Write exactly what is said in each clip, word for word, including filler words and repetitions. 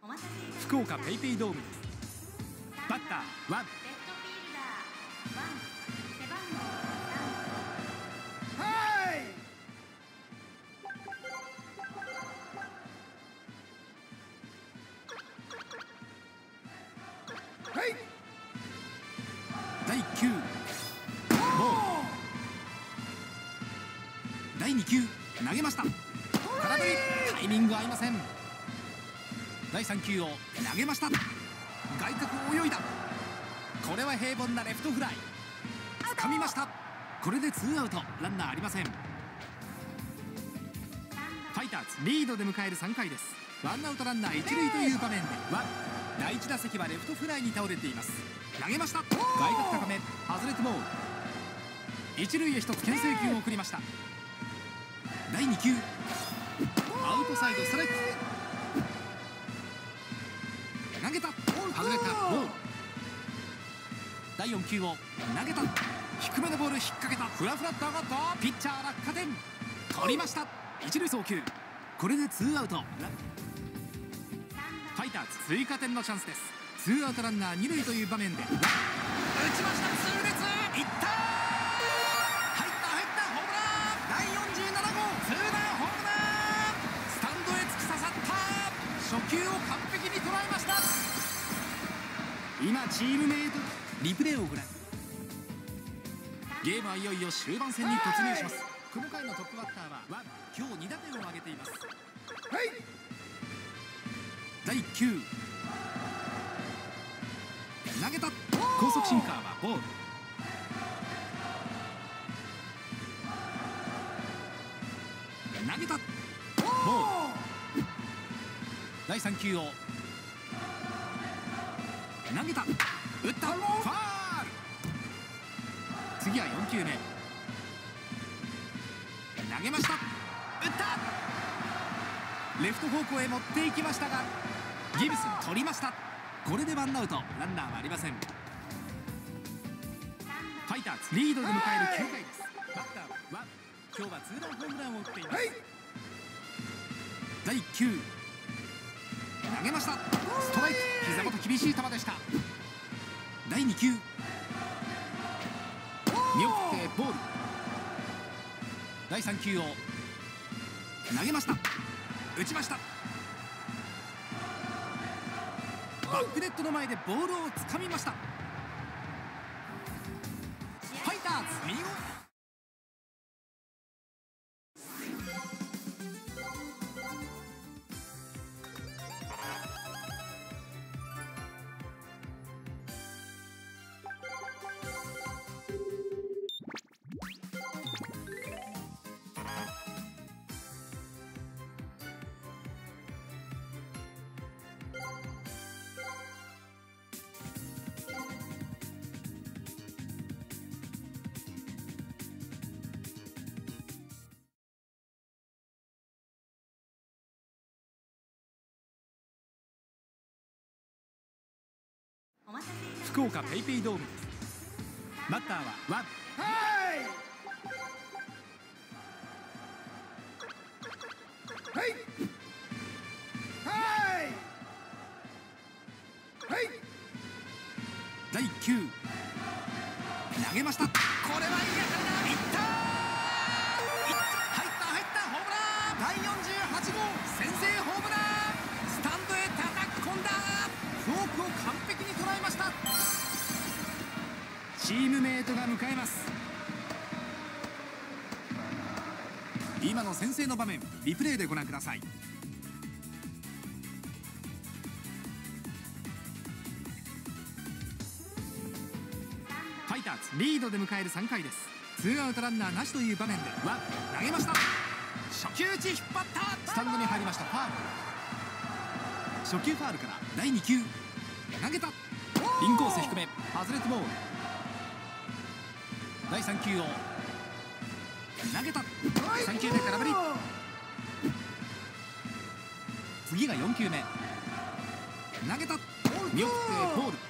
福岡ペイペイドームです。バッターワン。だいきゅうボール。だいに球投げました。空振り、タイミング合いません。だいさん球を投げました。外角を泳いだ。これは平凡なレフトフライ。掴みました。これでツーアウト、ランナーありません。ファイターズリードで迎えるさんかいです。ワンアウトランナー一塁という場面でワン。だいいち打席はレフトフライに倒れています。投げました。外角高め、外れてボール。一塁へ一つ牽制球を送りました。だいに球アウトサイドストライク。投げた、外れた、ボール。だいよん球を投げた。低めのボール引っ掛けた。フラフラっと上がった。ピッチャー落下点、取りました。一塁送球。これでツーアウト。ファイターズ追加点のチャンスです。ツーアウトランナー二塁という場面で打ちました。痛烈いった。入った入った、ホームラン。だいよんじゅうなな号ツーランホームラン。スタンドへ突き刺さった。初球を完璧に捉えました。今チームメイトリプレイをご覧。ゲームはいよいよ終盤戦に突入します。この回のトップバッターはワン。今日に打点を挙げています。だいいっ球投げた。高速シンカーはボール。投げた、ボール。だいさん球を投げた、打った、ファール。次はよん球目投げました。打った。レフト方向へ持っていきましたがギブス取りました。これでワンアウト、ランナーはありません。ファイターズリードで迎えるきゅうかいです。バッターはワン。今日はツーランホームランを打っています。だいいっ球投げました。ストライク、膝元厳しい球でした。だいに球見送ってボール。だいさん球を投げました。打ちました。バックネットの前でボールをつかみました。ファイターズ見事。福岡ペイペイドームです。バッターはワン。だいいっ球投げました。これはいい当たりだ。いったー。入った入った、ホームラン。だいよんじゅうはち号先制ホームラン。スタンドへ叩き込んだ。フォークを完璧に捉えました。チームメイトが迎えます。今の先制の場面、リプレイでご覧ください。ファイターズリードで迎えるさんかいです。ツーアウトランナーなしという場面でワン。投げました。初球打ち、引っ張った。スタンドに入りました。ファール。初球ファールからだいに球投げた。インコース低め、外れてボール。だいさん球を投げた。さん球目空振り。次がよん球目投げた。見送ってボール。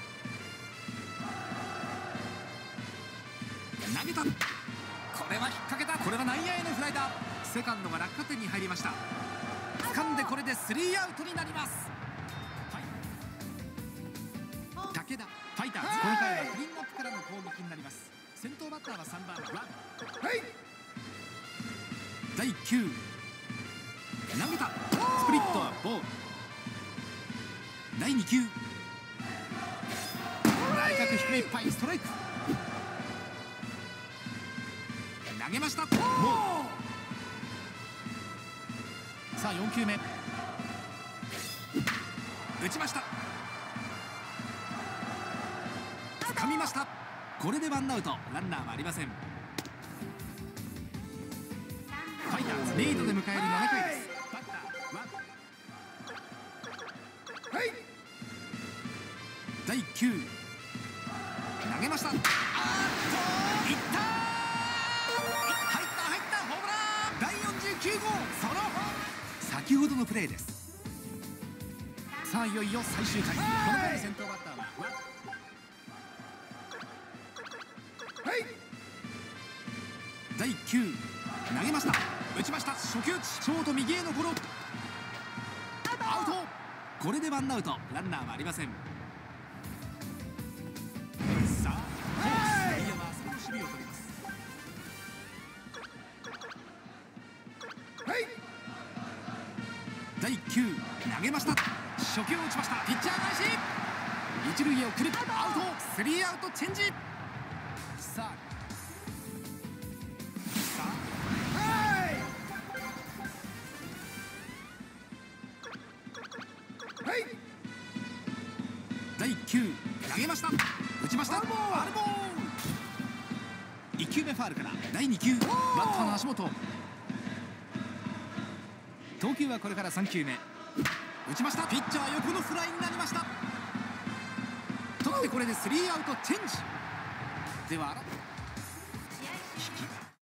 投げた。これは引っ掛けた。これは内野へのフライだ。セカンドが落下点に入りました。掴んでこれでスリーアウトになります。 武田ファイターズ、この回はクリーンアップからの攻撃になります。先頭バッターはさんばんワン、だいきゅう投げた、スプリットはボール。だいに球、内角低めいっぱい、ストライク。投げました、ボール。さあよん球目、打ちました、掴みました。これでワンアウト、ランナーはありません。ファイターズリードで迎えるななかいです。バッターワン、だいきゅう投げました、あーっといった、入った入った、ホームラン。だいよんじゅうきゅう号ソロホーム。先ほどのプレーです。さあいよいよ最終回、この回の先頭バッターはワン、だいきゅう投げました、打ちました、初球打ち、ショート右へのゴロ、アウト。これでワンアウト、ランナーはありません。さあホークス、内野はあそこの守備を取ります。だいきゅう投げました、初球を打ちました、ピッチャー返し、一塁へ送る、アウト。スリーアウトチェンジ。さあだいきゅう投げました、打ちました、ファウルボール。いっ球目ファウルからだいに球、バッターの足元、投球はこれからさん球目、打ちました、ピッチャー横のフライになりました。取ってこれでスリーアウトチェンジ。では引き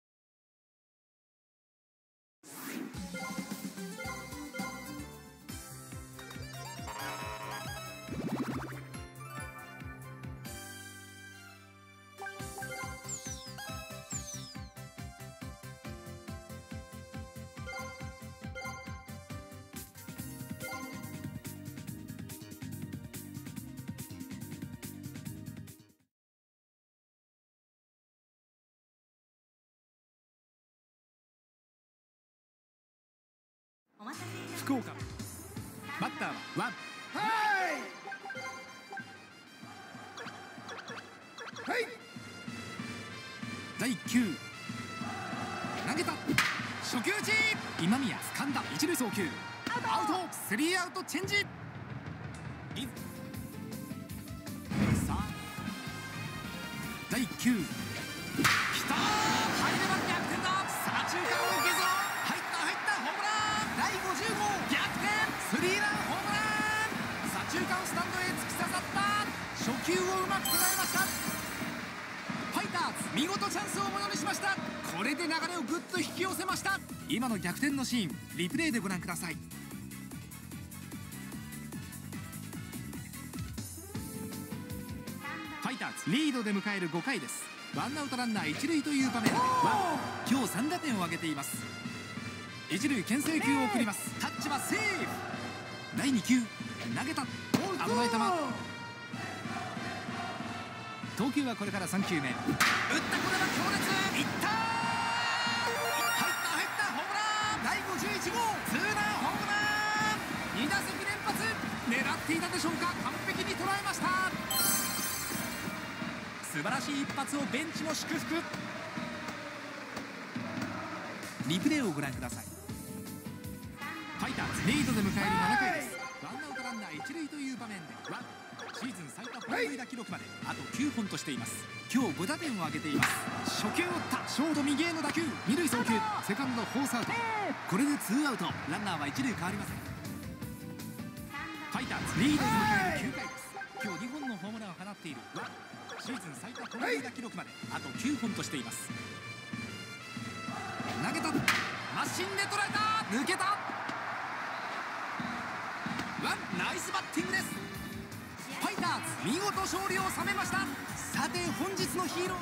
福岡、バッターはワン、だいきゅう投げた、初球打ち、今宮掴んだ、一塁送球、アウト。スリーアウトチェンジ。さあだいきゅうきたー、入れば逆転だ。さあ中間を受けぞ、入った入った、ホームラン。だいごじゅう号逆転、スリーランホームラン。左中間スタンドへ突き刺さった。初球をうまく捉えました。ファイターズ見事チャンスをものにしました。これで流れをぐっと引き寄せました。今の逆転のシーン、リプレイでご覧ください。ファイターズリードで迎えるごかいです。ワンアウトランナー一塁という場面で今日さん打点を挙げています。一塁牽制球を送ります。タッチはセーフ。だいに球投げた、危ない球。投球はこれからさん球目、打った、これは強烈、いった、入った入った、ホームラン。だいごじゅういち号ツーランホームラン。に打席連発、狙っていたでしょうか。完璧に捉えました。素晴らしい一発をベンチも祝福。リプレイをご覧ください。ファイターズリードで迎えるななかいです。ワンアウトランナー一塁という場面でシーズン最多本塁打記録まであときゅうほんとしています。今日ご打点を挙げています。初球を打った、ショート右への打球、二塁送球、セカンドフォースアウト。これでツーアウト、ランナーは一塁変わりません。ファイターズリードで迎えるきゅうかいです。今日にほんのホームランを放っているシーズン最多本塁打記録まであときゅうほんとしています。投げた、マシンで捉えた、抜けた。ワン、ナイスバッティングです。ファイターズ見事勝利を収めました。さて本日のヒーロー、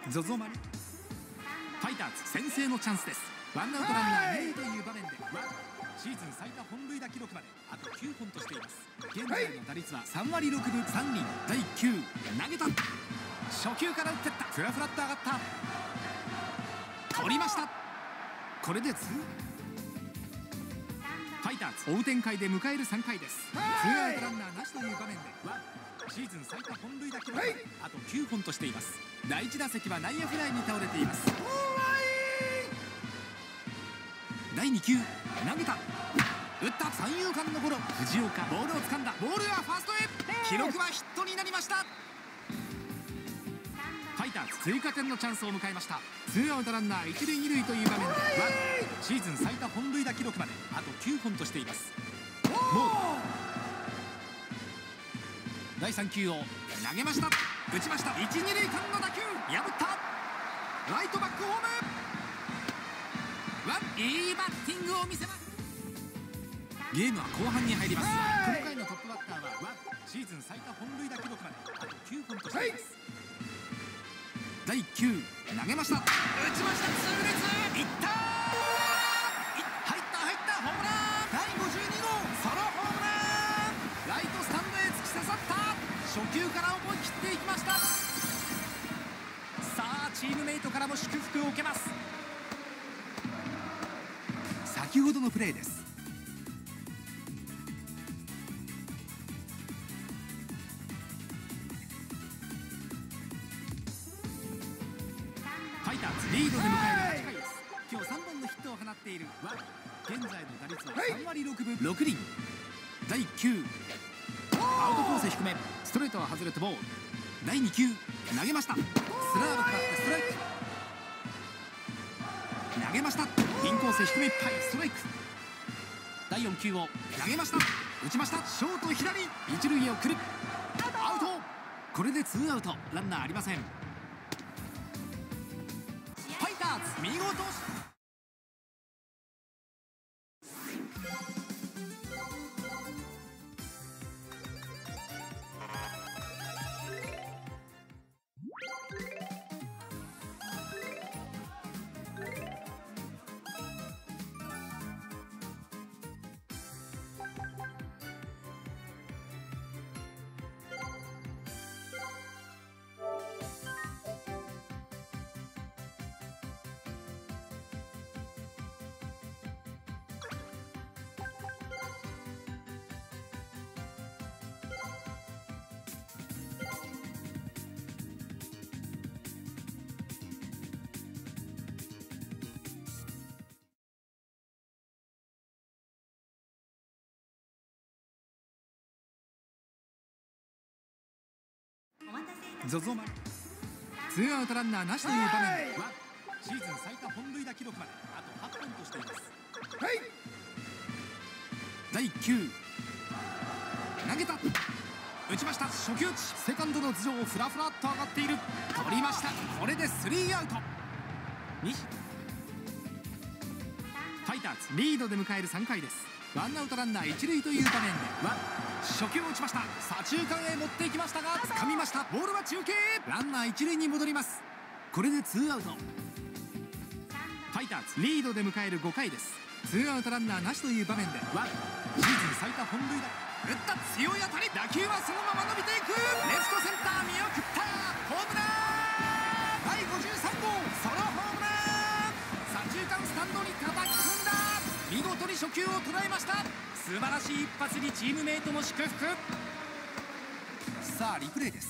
ゾゾマリファイターズ先制のチャンスです。ワンアウトランナーに塁という場面でシーズン最多本塁打記録まであときゅうほんとしています。現在の打率はさんわりろくぶさんりん。だいきゅう投げた。初球から打ってった。フラフラっと上がった。取りました。これでツーファイターズ追う展開で迎えるさんかいです。ツーアウトランナーなしという場面でシーズン最多本塁打記録まであときゅうほんとしています。だいいち打席は内野フライに倒れています。だいに球投げた。打った三遊間のゴロ。藤岡ボールを掴んだ。ボールはファーストへ。記録はヒットになりました。ファイターズ追加点のチャンスを迎えました。ツーアウトランナーいち塁に塁という場面でシーズン最多本塁打記録まであときゅうほんとしています。モードだいさん球を投げました。打ちました。いち、に塁間の打球破った。ライトバックホーム。ワンいいバッティングを見せます。ゲームは後半に入ります。この回のトップバッターはワンシーズン最多本塁打記録まであときゅうほんとしています。だいいっ球投げました。打ちました。痛烈いったー。入った入ったホームラン。だいごじゅうに号ソロホームラン。ライトスタンドへ突き刺さった。初球から思い切っていきました。さあチームメイトからも祝福を受けます。先ほどのプレーです。ファイターズリードで迎えるはちかいです。今日さんぼんのヒットを放っているワン。現在の打率はさんわりろくぶろくりん。だいいっ球アウトコース低め。ストレートは外れてボール。だいに球投げました。スラーブかかってストライク。投げました。インコース低めいっぱいストライク。だいよん球を投げました。打ちました。ショート左一塁へ送る。アウト。これでツーアウトランナーありません。ファイターズ見事。ゾゾマリツーアウトランナーなしという場面でシーズン最多本塁打記録まであとはっぽんとしています。だいいっ球投げた。打ちました。初球打ち。セカンドの頭上をフラフラっと上がっている。取りました。これでスリーアウト。西ファイターズリードで迎えるさんかいです。ワンアウトランナーいち塁という場面で初球を打ちました。左中間へ持っていきましたが掴みました。ボールは中継。ランナーいち塁に戻ります。これでツーアウト。ファイターズリードで迎えるごかいです。ツーアウトランナーなしという場面でシーズン最多本塁打。打った強い当たり。打球はそのまま伸びていく。レフトセンター見送った。ホームラン。だいごじゅうさん号ソロホームラン。左中間スタンドに叩き込んだ。見事に初球を捉えました。素晴らしい一発にチームメイトも祝福。さあリプレイです。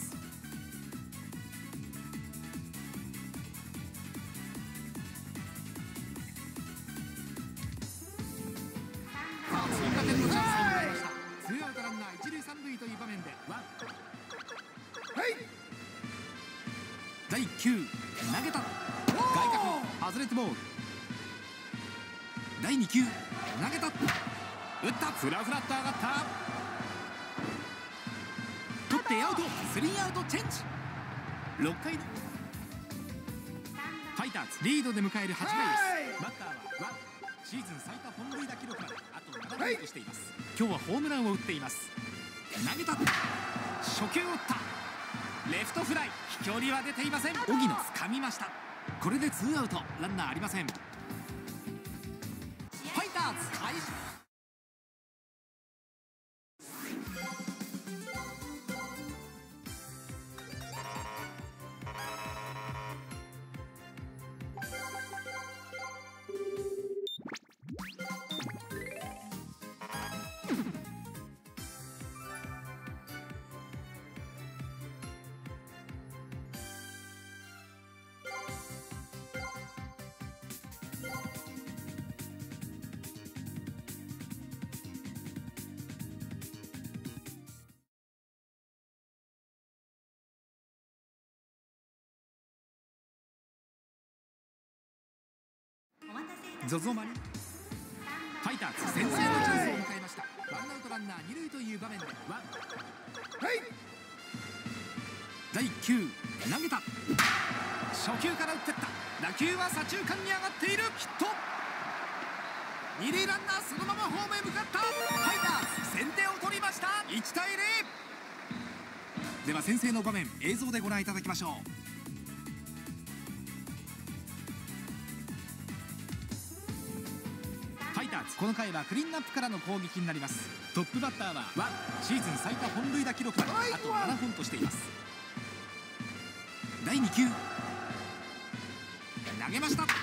さあ追加点のチャンスを迎えました。ツーアウトランナーいち塁さん塁という場面でだいいっ球投げた。外角外れてボール。だいに球投げた。打った。フラフラっと上がった。取ってアウト。スリーアウトチェンジ。ろっかいのファイターズリードで迎えるはちかいです。バッターはワン。シーズン最多本塁打記録まであとななほんとしています。今日はホームランを打っています。投げた。初球を打った。 レフトフライ、飛距離は出ていません。荻野掴みました。これでツーアウト、ランナーありません。ファイターズ開始。ゾゾマリンファイターズ先制のチャンスを迎えました。ワンアウトランナー二塁という場面でワンだいきゅう投げた。初球から打ってった。打球は左中間に上がっている。ヒット。二塁ランナーそのままホームへ向かった。ファイターズ先手を取りました。いちたいゼロ。では先制の場面映像でご覧いただきましょう。この回はクリーンアップからの攻撃になります。トップバッターはワンシーズン最多本塁打記録まであとななほんとしています。だいにきゅう投げました。打った。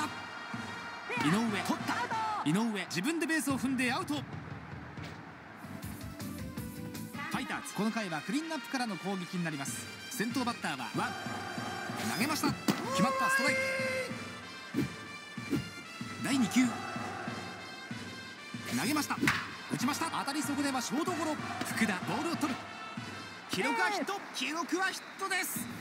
井上取った。井上自分でベースを踏んでアウト。ファイターズこの回はクリーンアップからの攻撃になります。先頭バッターはワン投げました。決まった。ストライク。だいにきゅう投げました。打ちました。当たりそこではショートゴロ。福田ボールを取る。記録はヒット。記録はヒットです。フ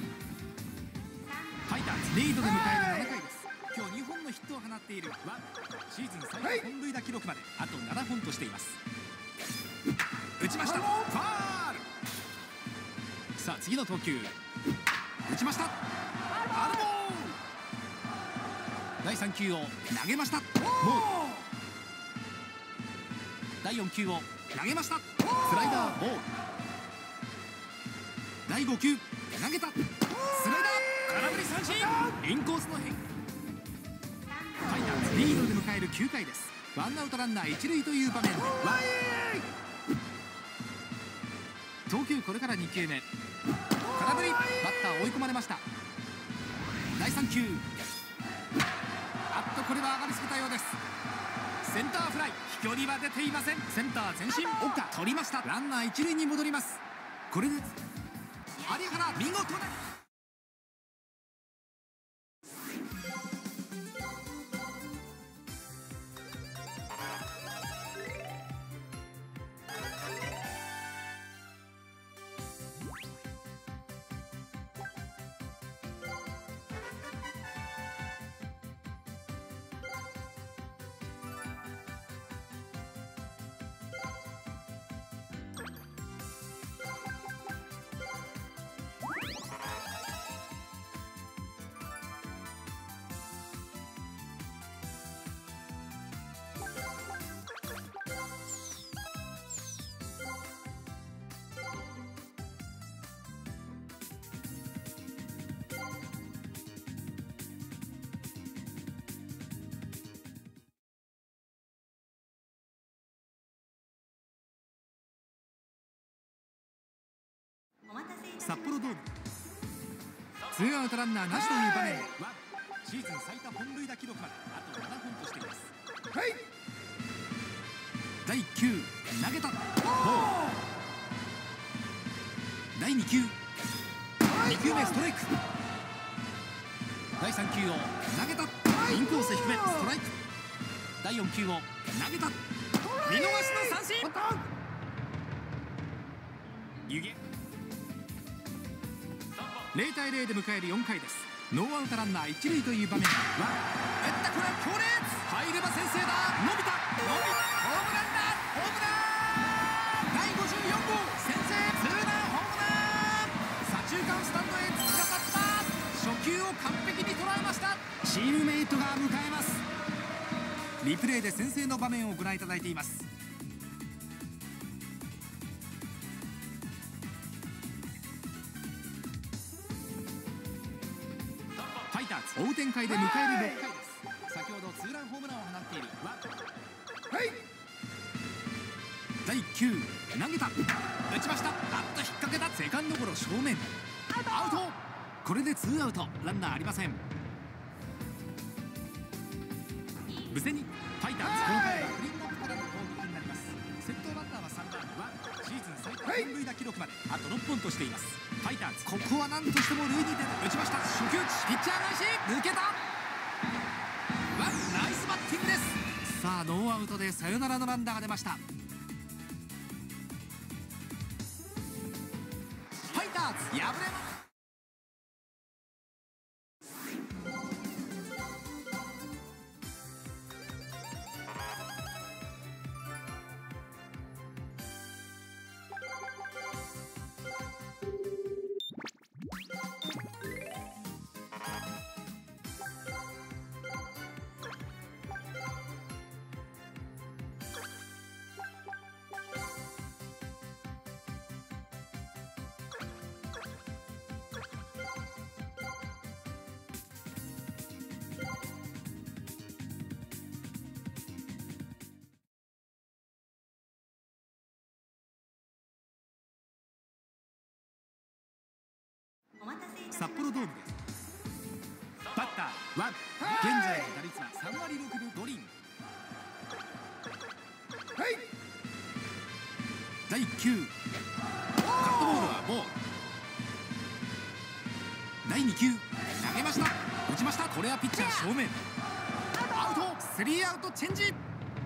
ァイターズリードで迎えるななかいです。今日にほんのヒットを放っているワンシーズン最多本塁打記録まであとななほんとしています。打ちました。ファール。さあ次の投球。打ちました。アルボー。だいさん球を投げました。もうだいよん球を投げました。スライダーボール。だいご球投げた。スライダー空振り三振。インコースの変。ファイターズリードで迎えるきゅうかいです。ワンアウトランナー一塁という場面で投球これからに球目。空振り。バッター追い込まれました。だいさん球あっとこれは上がりすぎたようです。センターフライ。飛距離は出ていません。センター前進。岡取りました。ランナー一塁に戻ります。これで有原見事な札幌ドームツーアウトランナーなしという場面でシーズン最多本塁打記録まであとななほんとしています。だいいっ球投げた。だいに球に球目ストライク。だいさん球を投げた。インコース低めストライク。だいよん球を投げた。見逃しの三振。湯気ゼロたいゼロで迎えるよんかいです。ノーアウトランナー一塁という場面は打ったこれは強烈。入れば先制だ。伸びた伸びた。ホームランだ。ホームラン。だいごじゅうよん号先制ツーランホームラン。左中間スタンドへ突き刺さった。初球を完璧に捉えました。チームメイトが迎えます。リプレイで先制の場面をご覧いただいています。 ファイターズ追う展開で迎えるろっかいです。先ほどツーランホームランを放っているワンだいきゅう投げた打ちました。あっと引っ掛けた。セカンドゴロ正面アウト。これでツーアウトランナーありません。無線にファイターズこの回はクリーンアップからの攻撃になります。先頭バッターはさんばんワンシーズン最多本塁打記録まであとろっぽんとしています。ファイターズここは何としても塁に出る。打ちました。初球ピッチャー返し抜けた。ワンナイスバッティングです。さあノーアウトでサヨナラのランナーが出ました。ファイターズ敗れます。札幌ドームです。バッターワン現在の打率はさんわりろくぶごりん。だいきゅうカットボールはボール。だいにきゅう投げました。打ちました。これはピッチャー正面アウト。スリーアウトチェンジ。フ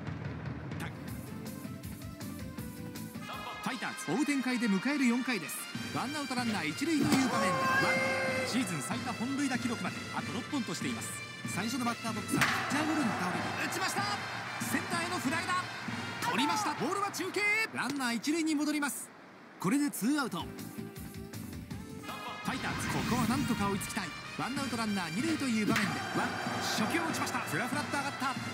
ァイターズ追う展開で迎えるよんかいです。ワンアウトランナー一塁という場面でワンシーズン最多本塁打記録まであとろっぽんとしています。最初のバッターボックスはピッチャーゴロに倒れ打ちました。センターへのフライだ。取りました。ボールは中継。ランナー一塁に戻ります。これでツーアウト。ファイターズここはなんとか追いつきたい。ワンアウトランナー二塁という場面でワン初球を打ちました。フラフラっと上が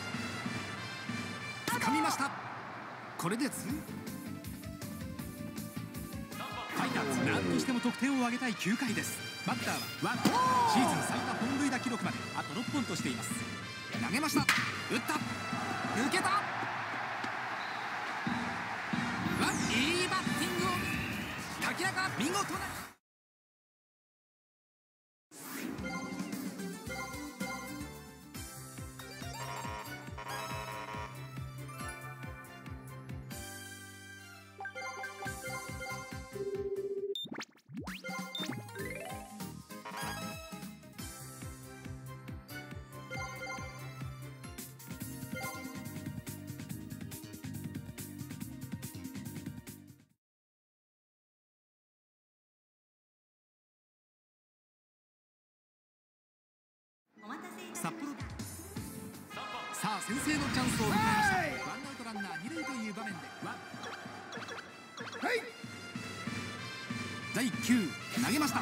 った掴みました。これでツーファイターズ何にしても得点を挙げたいきゅうかいです。バッターはワンシーズン最多本塁打記録まであとろっぽんとしています。投げました。打った抜けた。ワンいいバッティングを明らか見事な札幌。さあ先制のチャンスを迎えました。ワンアウトランナー二塁という場面でワンだいきゅう投げました。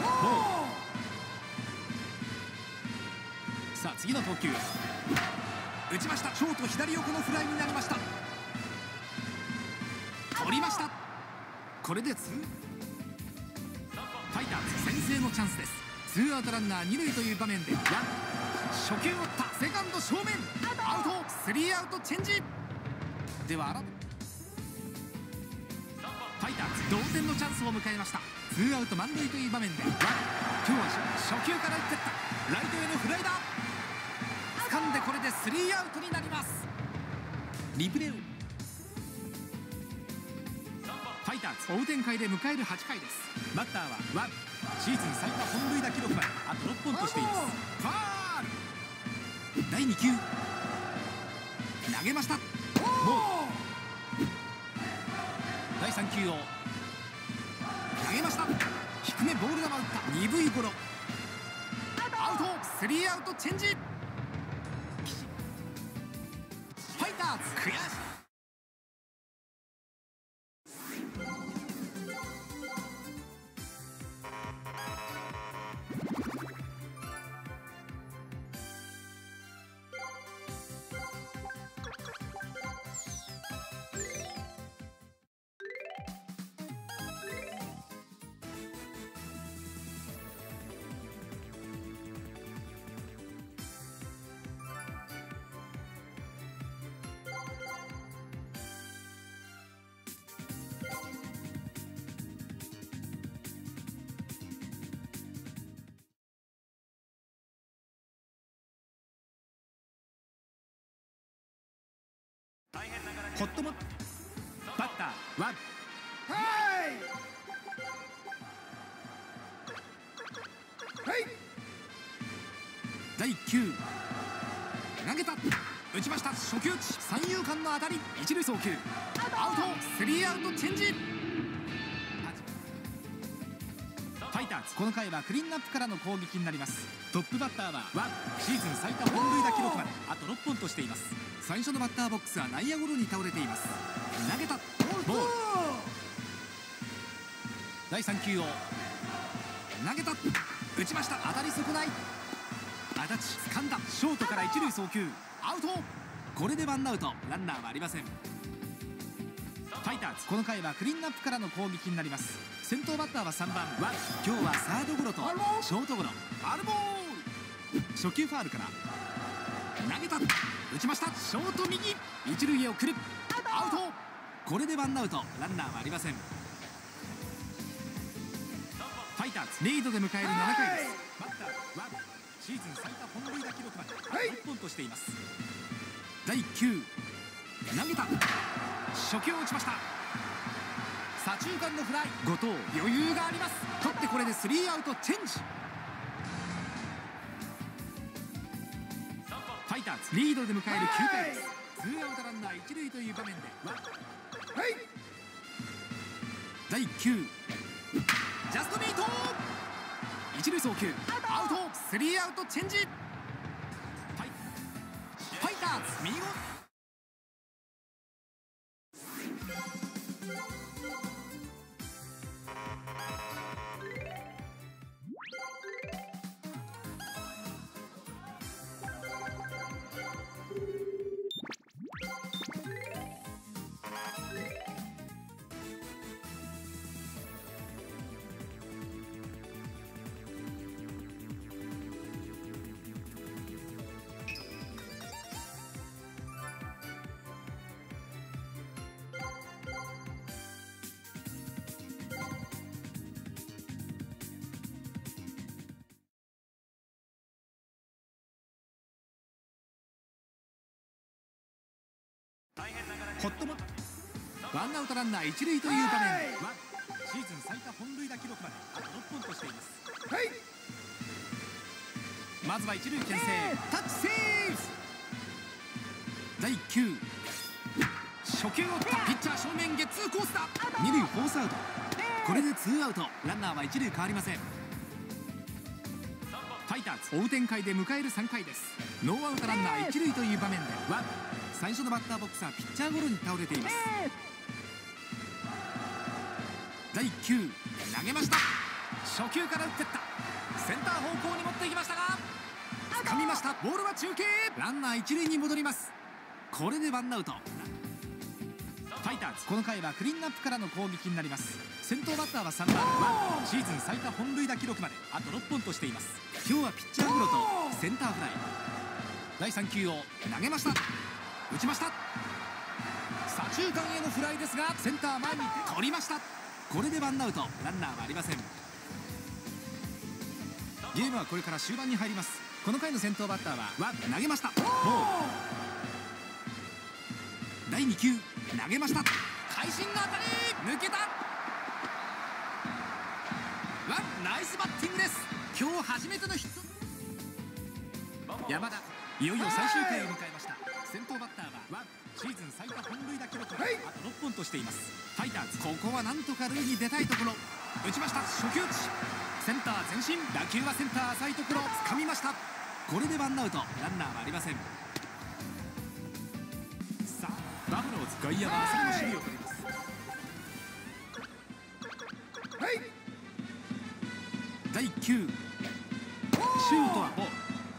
さあ次の投球打ちました。ショート左横のフライになりました。取りました。これでツーファイターズ先制のチャンスです。ツーアウトランナー二塁という場面でワン初球を打ったセカンド正面アウト。スリーアウトチェンジでは改めファイターズ同点のチャンスを迎えました。ツーアウト満塁という場面でワン今日は初球から打ってったライトへのフライだ。掴んでこれでスリーアウトになります。リプレーをファイターズ追う展開で迎えるはちかいです。バッターはワンシーズン最多本塁打記録まであとろっぽんとしています。ファールだいにきゅう投げました。ボールだいさん球を投げました。低めボール球打った鈍いゴロアウト。スリーアウトチェンジ。ファイターズ悔しい。 ホットモバッターワン。だいきゅう投げた打ちました。初球打ち三遊間の当たり一塁送球アウト。スリーアウトチェンジ。ファイターズこの回はクリーンアップからの攻撃になります。トップバッターはワン。シーズン最多本塁打記録まであとろっぽんとしています。最初のバッターボックスは内野ゴロに倒れています。投げたボール。だいさん球を投げた打ちました。当たり損ない。足立掴んだショートから一塁送球アウト。これでワンアウトランナーはありません。ファイターズこの回はクリーンアップからの攻撃になります。先頭バッターはさんばんワン。今日はサードゴロとショートゴロファウルボール。初球ファウルから投げた打ちました。ショート右一塁へ送るアウト。これでワンアウトランナーはありません。ファイターズリードで迎えるななかいです。バッターワン。シーズン最多本塁打記録までいっぽんとしています。だいきゅう投げた初球を打ちました。左中間のフライ後藤余裕があります。取ってこれでスリーアウトチェンジ。ファイターズリードで迎えるきゅうかいです。ツーアウトランナー一塁という場面でだいきゅうジャストミート一塁送球アウト。スリーアウトチェンジ。ファイ、ファイターズ見事。ホットモワンアウトランナー一塁という場面でワン。シーズン最多本塁打記録まであとろっぽんとしています。まずは一塁牽制タッチセーフ。だいきゅう初球を打ったピッチャー正面ゲッツーコースだ二塁フォースアウト。これでツーアウトランナーは一塁変わりません。ファイターズ追う展開で迎えるさんかいです。ノーアウトランナー一塁という場面でワン。最初のバッターボックスはピッチャーゴロに倒れています。だいきゅう投げました。初球から打ってったセンター方向に持っていきましたが掴みました。ボールは中継ランナー一塁に戻ります。これでワンアウト。ファイターズこの回はクリーンアップからの攻撃になります。先頭バッターはさんばんワン。シーズン最多本塁打記録まであとろっぽんとしています。今日はピッチャーゴロとセンターフライ。だいさん球を投げました。打ちました。左中間へのフライですがセンター前に取りました。これでワンアウトランナーはありません。ゲームはこれから終盤に入ります。この回の先頭バッターはワン。投げましたボール。だいに球投げました。会心の当たり抜けたワン。ナイスバッティングです。今日初めてのヒット。山田いよいよ最終回を迎えました。先頭バッターはワン。シーズン最多本塁打記録まであとろっぽんとしています。ファイターズここはなんとか塁に出たいところ。打ちました初球打ちセンター前進打球はセンター浅いところ掴みました。これでワンアウトランナーはありません。さあバファローズ外野は焦りの守備を取ります。だいきゅうシュートはボール。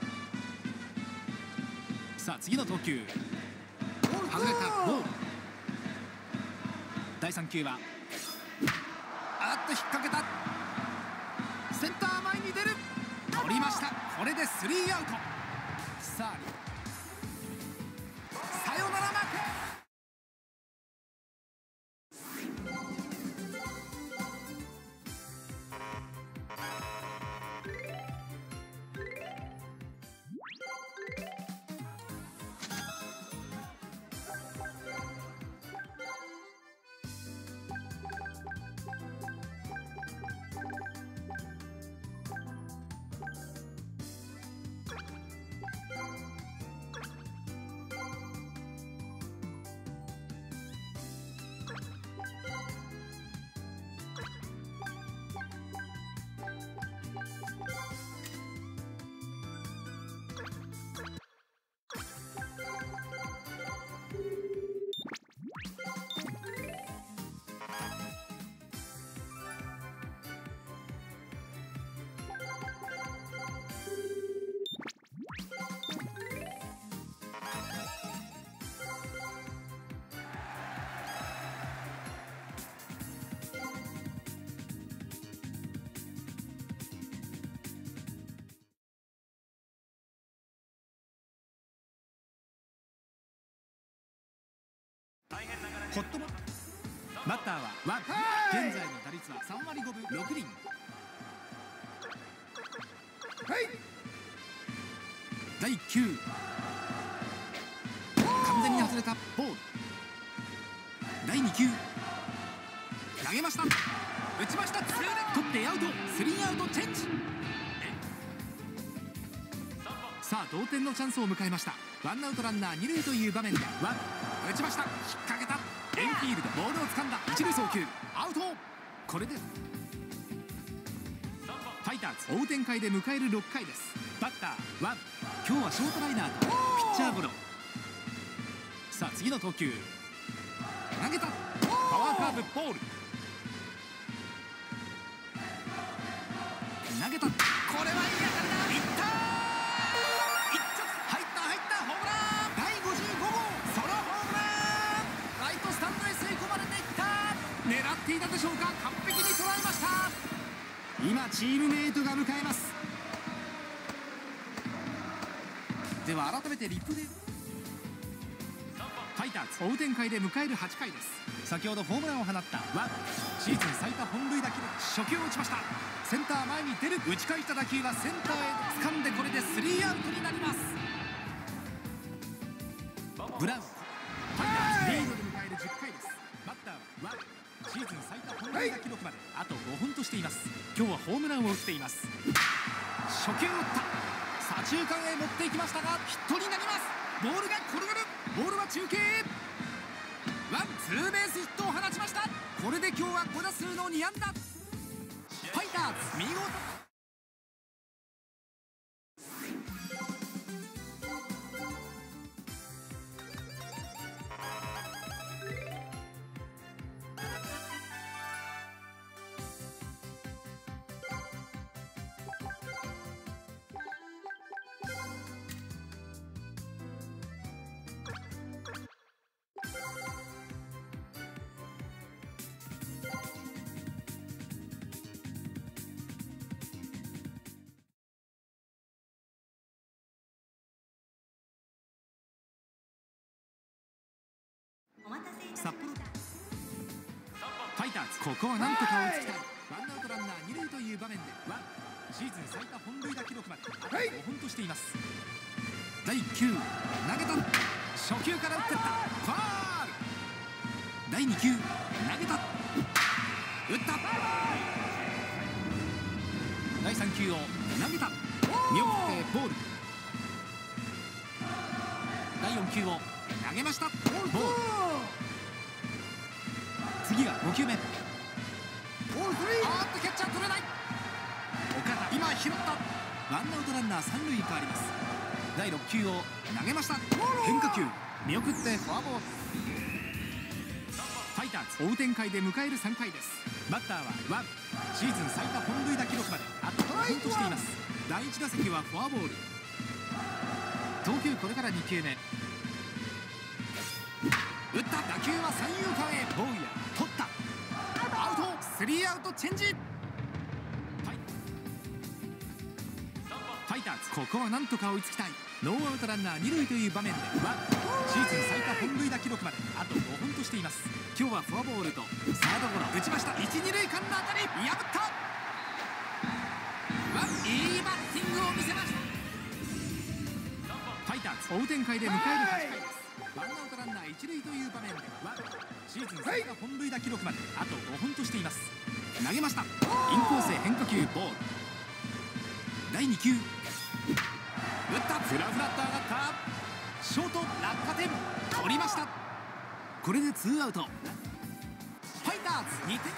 さあ次の投球外れたボール。だいさん球はあっと引っ掛けたセンター前に出る取りました。これでスリーアウト。さあサヨナラ負け。 ホットモバッターはワン。現在の打率はさんわりごぶろくりん。だいきゅう、完全に外れたボール。だいにきゅう、投げました、打ちました、取ってアウト、スリーアウトチェンジ。さあ同点のチャンスを迎えました。ワンアウトランナーにるいという場面でワン、打ちました、引っ掛けた、エンフィールド、ボールを掴んだ、一塁送球、アウト。これでファイターズ追う展開で迎えるろっかいです。バッターワン、今日はショートライナーとピッチャーゴロ。さあ次の投球、投げた、パワーカーブ、ボール、投げた、これはいい当たりだ、いったー、一直入った入った、ホームラン、だいごじゅうごごうソロホームラン、ライトスタンドへ吸い込まれていった。狙っていたでしょうか、完璧に捉えました。今チームメイトが迎えます。では改めてリプレイ。ファイターズ追う展開で迎えるはちかいです。先ほどホームランを放ったワン、シーズン最多本塁打記録、初球を打ちました。センター前に出る、打ち返した打球はセンターへ掴んで、これでスリーアウトになります。ブラウン、ファイターズリードで迎えるじゅっかいです。バッターはワン、シーズン最多本塁打記録まであとごほんとしています。今日はホームランを打っています。初球を打った、左中間へ持っていきましたがヒットになります。ボールが転がる、ボールは中継、ワンツーベースヒットを放ちました。これで今日はごだすうのにあんだ。ファイターズ見事。札幌ファイターズ、ここはなんとか追いつきたい。ワンアウトランナーにるいという場面でワン、シーズン最多本塁打記録まであとごほんとしています。だいきゅう、投げた、初球から打っていった、ファール。だいにきゅう、投げた、打った、だいさんきゅうを投げた、見送ってボール。だいよんきゅうを投げました、ボール。次がごきゅうめ、あーっとキャッチャー取れない、岡田今拾った、ワンアウトランナーさんるいに変わります。だいろっきゅうを投げました、変化球見送ってフォアボール。ファイターズ追う展開で迎えるさんかいです。バッターはワン、シーズン最多本塁打記録まであとごほんとしています。だいいち打席はフォアボール。投球これからにきゅうめ、打った打球は三遊間へ、ボーイヤー取った、アウト、スリーアウトチェンジ。ファイターズここはなんとか追いつきたい。ノーアウトランナーにるいという場面でワン、シーズン最多本塁打記録まであとごほんとしています。今日はフォアボールとサードゴロ、打ちました、いち、にるい間の当たり、破った、ワン、いいバッティングを見せました。ファイターズ追う展開で迎えるはちかいです。ワンアウトランナーいちるいという場面でワン、シーズン最多本塁打記録まであとごほんとしています。投げました、インコースへ変化球、ボール。だいにきゅう、打った、フラフラっと上がった、ショート落下点、取りました。これでツーアウト。ファイターズにてん。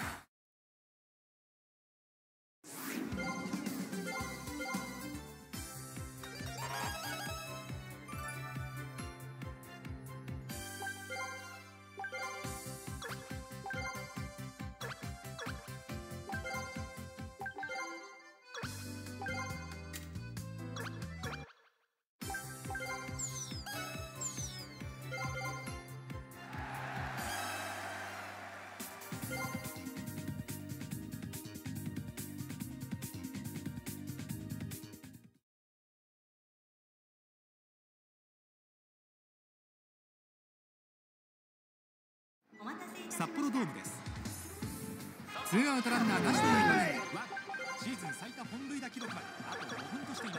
札幌ドームです。ツーアウトランナーなしという場面でシーズン最多本塁打記録まであとごほんとしています。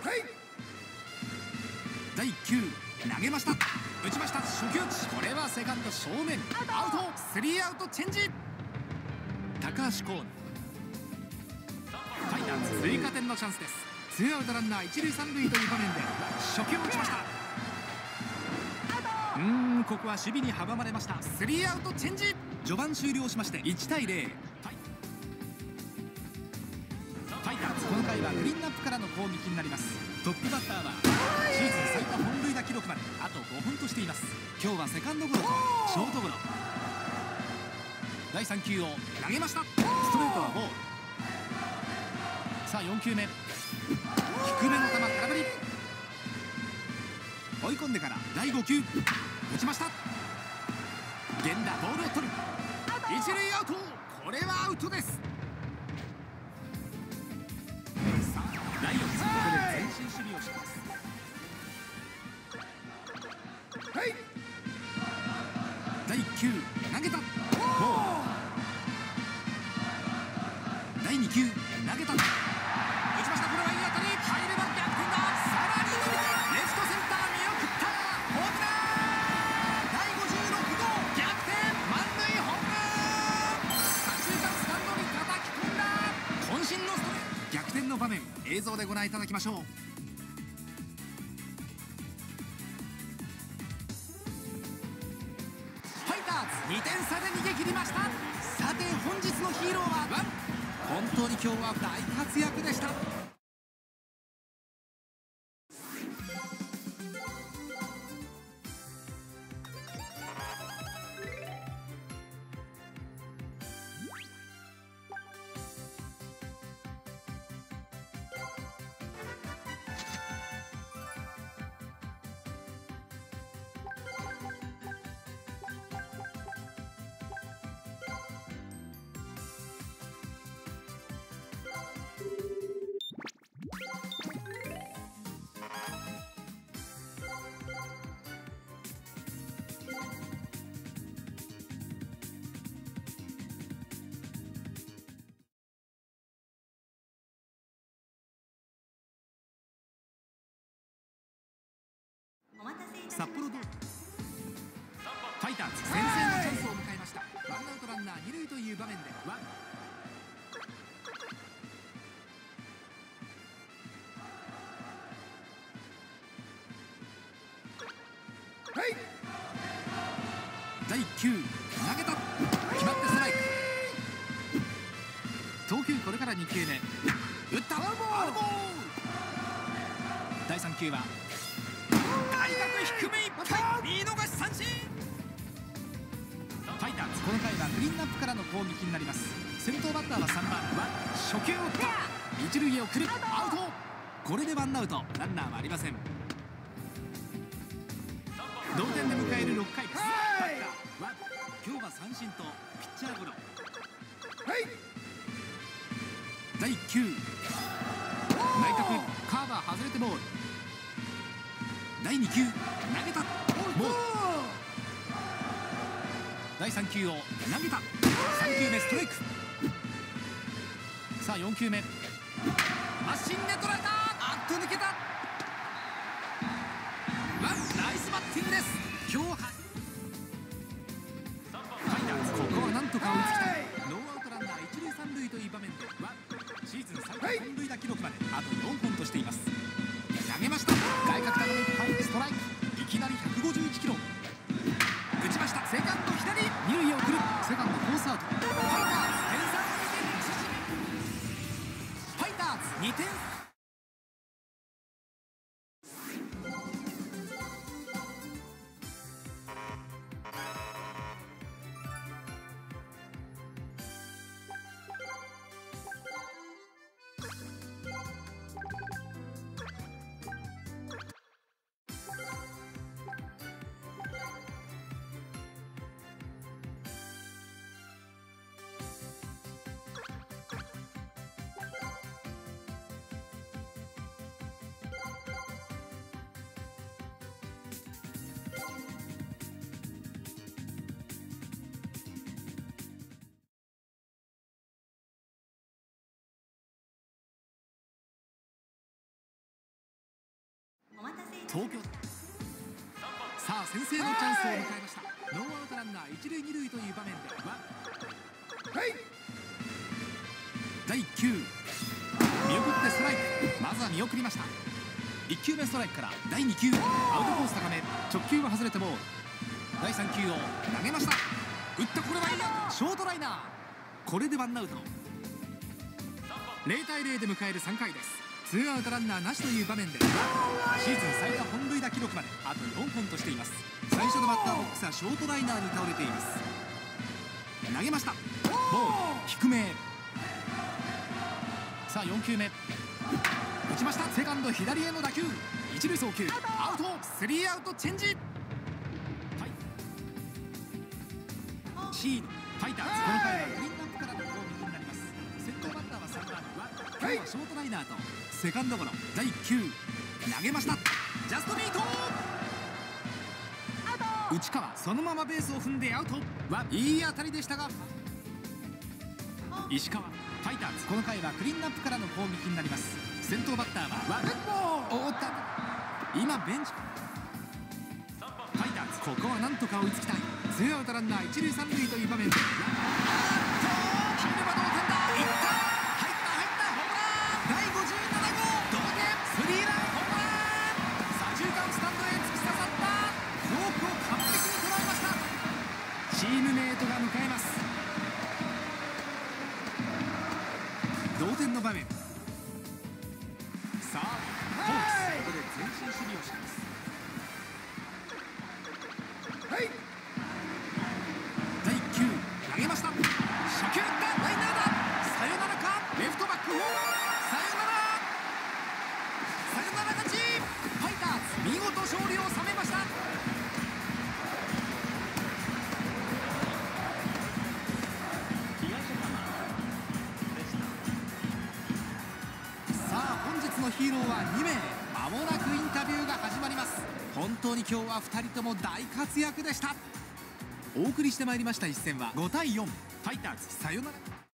だいきゅう投げました。打ちました。初球打ち、これはセカンド正面アウト。スリーアウトチェンジ。高橋光。ファイターズ追加点のチャンスです。ツーアウトランナー一塁三塁という場面で初球を打ちました。うーんここは守備に阻まれました。スリーアウトチェンジ。序盤終了しましていちたいゼロ。ファイターズこの回はクリーンアップからの攻撃になります。トップバッターはシーズン最多本塁打記録まであとごほんとしています。今日はセカンドゴロとショートゴロ。だいさん球を投げました。ストレートはボール。さあよん球目、低めの球空振り。追い込んでからだいご球打ちました。源田ボールを取る。一塁アウト。これはアウトです。さあライオンズここで前進守備をします。はいだいいっ球投げた。ボール。だいに球投げた。打ちました。これはいい当たり。入れば逆転だ。さらに伸びてレフトセンター見送った。ホームラン。だいごじゅうろく号逆転満塁ホームラン。左中間スタンドに叩き込んだ。渾身のストレート。逆転の場面映像でご覧いただきましょう。ファイターズにてん差で逃げ切りました。さて本日のヒーローは本当に今日は大活躍でした。札幌ドームファイターズ先制のチャンスを迎えました。ワンアウトランナー二塁という場面でワンはいだいいっ球投げた。決まってストライク。投球これからに球目打った。アウトボール。だいさん球は外角低めいっかい見逃し三振。ファイターズこの回はクリーンアップからの攻撃になります。先頭バッターはさんばんは初球を打った。一塁へ送るアウト。これでワンアウトランナーはありません。同点で迎えるろっかいです。バッターは今日は三振とピッチャーゴロ。だいいっ球内角カーバー外れてボール。だいに球投げた。ボール。だいさん球を投げた。さん球目ストライク。さあよん球目マシンで捉えた。あっと抜けた。ワンナイスバッティングです。今日はファイターズここはなんとか追いつきたい。ノーアウトランナー一塁三塁という場面でワンシーズン最多本塁打記録まであとよんほんとしています。投げました。外角高めいっぱいストライク。いきなりひゃくごじゅういちキロ打ちました。セカンド左二塁へ送る。セカンドコースアウト。ファイターズ点差ファイターズにてん。 東京。さあ先制のチャンスを迎えました。ノーアウトランナー一塁二塁という場面でワンだいいっきゅう見送ってストライク。まずは見送りました。いっきゅうめストライクからだいにきゅうアウトコース高め、直球は外れてボール。だいさん球を投げました。打った。これはいいやショートライナー。これでワンアウト。ゼロたいゼロで迎えるさんかいです。ツーアウトランナーなしという場面でシーズン最多本塁打記録まであとよんほんとしています。最初のバッターボックスはショートライナーに倒れています。投げました。ボール低め。さあよん球目打ちました。セカンド左への打球、一塁送球アウト。スリーアウトチェンジ。はいシードファイターズ、この回はクリーンナップからの攻撃になります。先頭バッターはさんばんは今日はショートライナーとセカンドゴロ。だいいっ球投げました。ジャストミート内川、そのままベースを踏んでアウト。いい当たりでしたが石川。ファイターズ、この回はクリーンナップからの攻撃になります。先頭バッターはおっと今ベンチ。ファイターズ、ここはなんとか追いつきたい。ツーアウトランナー一塁三塁という場面で入れば同点だ。いった入った入ったホームラン。だいごじゅうなな号同点スリーランホームラン。左中間スタンドへ突き刺さったフォークを完璧に捉えました。チームメートが迎えます。同点の場面。さあホークス、ここで前進守備をします。はいだいいっ球投げました。初球打ったライナーだ。サヨナラか。レフトバックホームサヨナラサヨナラ勝ち。ファイターズ見事勝利を収めました。のヒーローはにめい。まもなくインタビューが始まります。本当に今日はふたりとも大活躍でした。お送りしてまいりました一戦はごたいよんファイターズサヨナラ。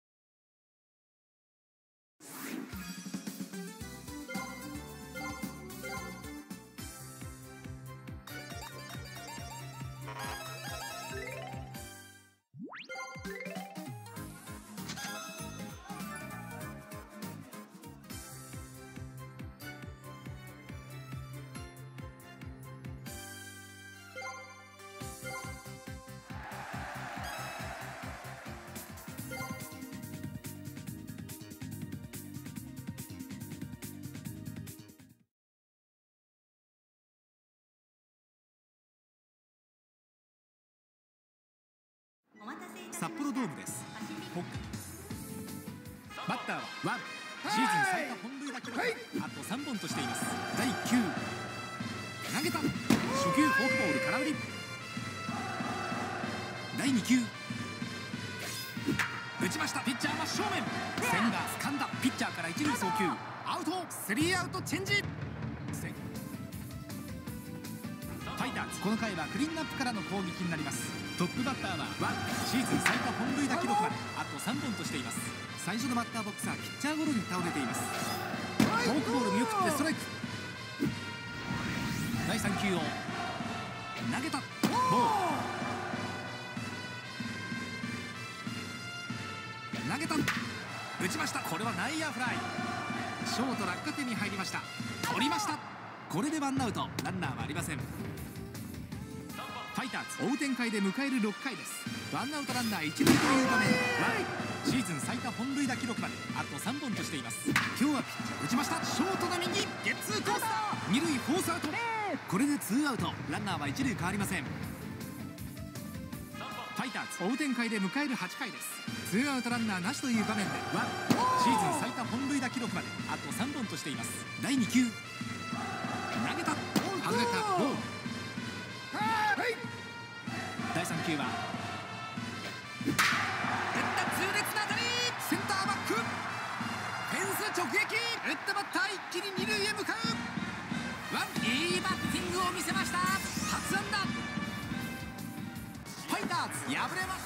札幌ドームです。バッターはワンシーズン最多本塁打記録あとさんぼんとしています。だいいっ球投げた。初球フォークボール空振り。だいに球打ちました。ピッチャー真正面。センター掴んだ。ピッチャーから一塁送球アウト。スリーアウトチェンジ。ファイターズ、この回はクリーンナップからの攻撃になります。トップバッターはワンシーズン最多本塁打記録まであとさんぼんとしています。最初のバッターボックスはピッチャーゴロに倒れています。フォークボール見送ってストライク。だいさん球を投げた。ボール投げた。打ちました。これは内野フライ。ショート落下点に入りました。取りました。これでワンアウトランナーはありません。ファイターズ追う展開で迎えるろっかいです。ワンアウトランナー一塁という場面でシーズン最多本塁打記録まであとさんぼんとしています。今日はピッチャー打ちました。ショートの右ゲッツーコース。二塁フォースアウト。これでツーアウトランナーは一塁変わりません。ファイターズ追う展開で迎えるはちかいです。ツーアウトランナーなしという場面でシーズン最多本塁打記録まであとさんぼんとしています。だいに球投げた。外れた。ボール。だいさん球は打った痛烈な当たり。センターバックフェンス直撃。打ったバッター一気に二塁へ向かう。ワンいいバッティングを見せました。初安打。ファイターズ敗れました。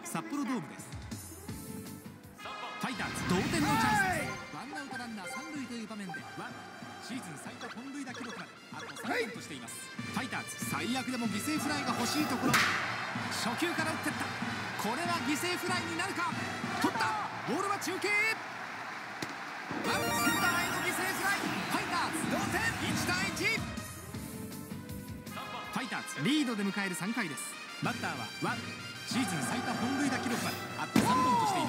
札幌ドームです。ファイターズ同点のチャンスです。ワンアウトランナー三塁という場面でワンシーズン最多本塁打記録まであとさんぼんとしています。ファイターズ最悪でも犠牲フライが欲しいところ。初球から打ってった。これは犠牲フライになるか。取った。ボールは中継。ワンセンターへの犠牲フライ。ファイターズ同点いちたいいち。ファイターズリードで迎えるさんかいです。バッターはワンシーズン最多本塁打記録まであとさんぼんとしています。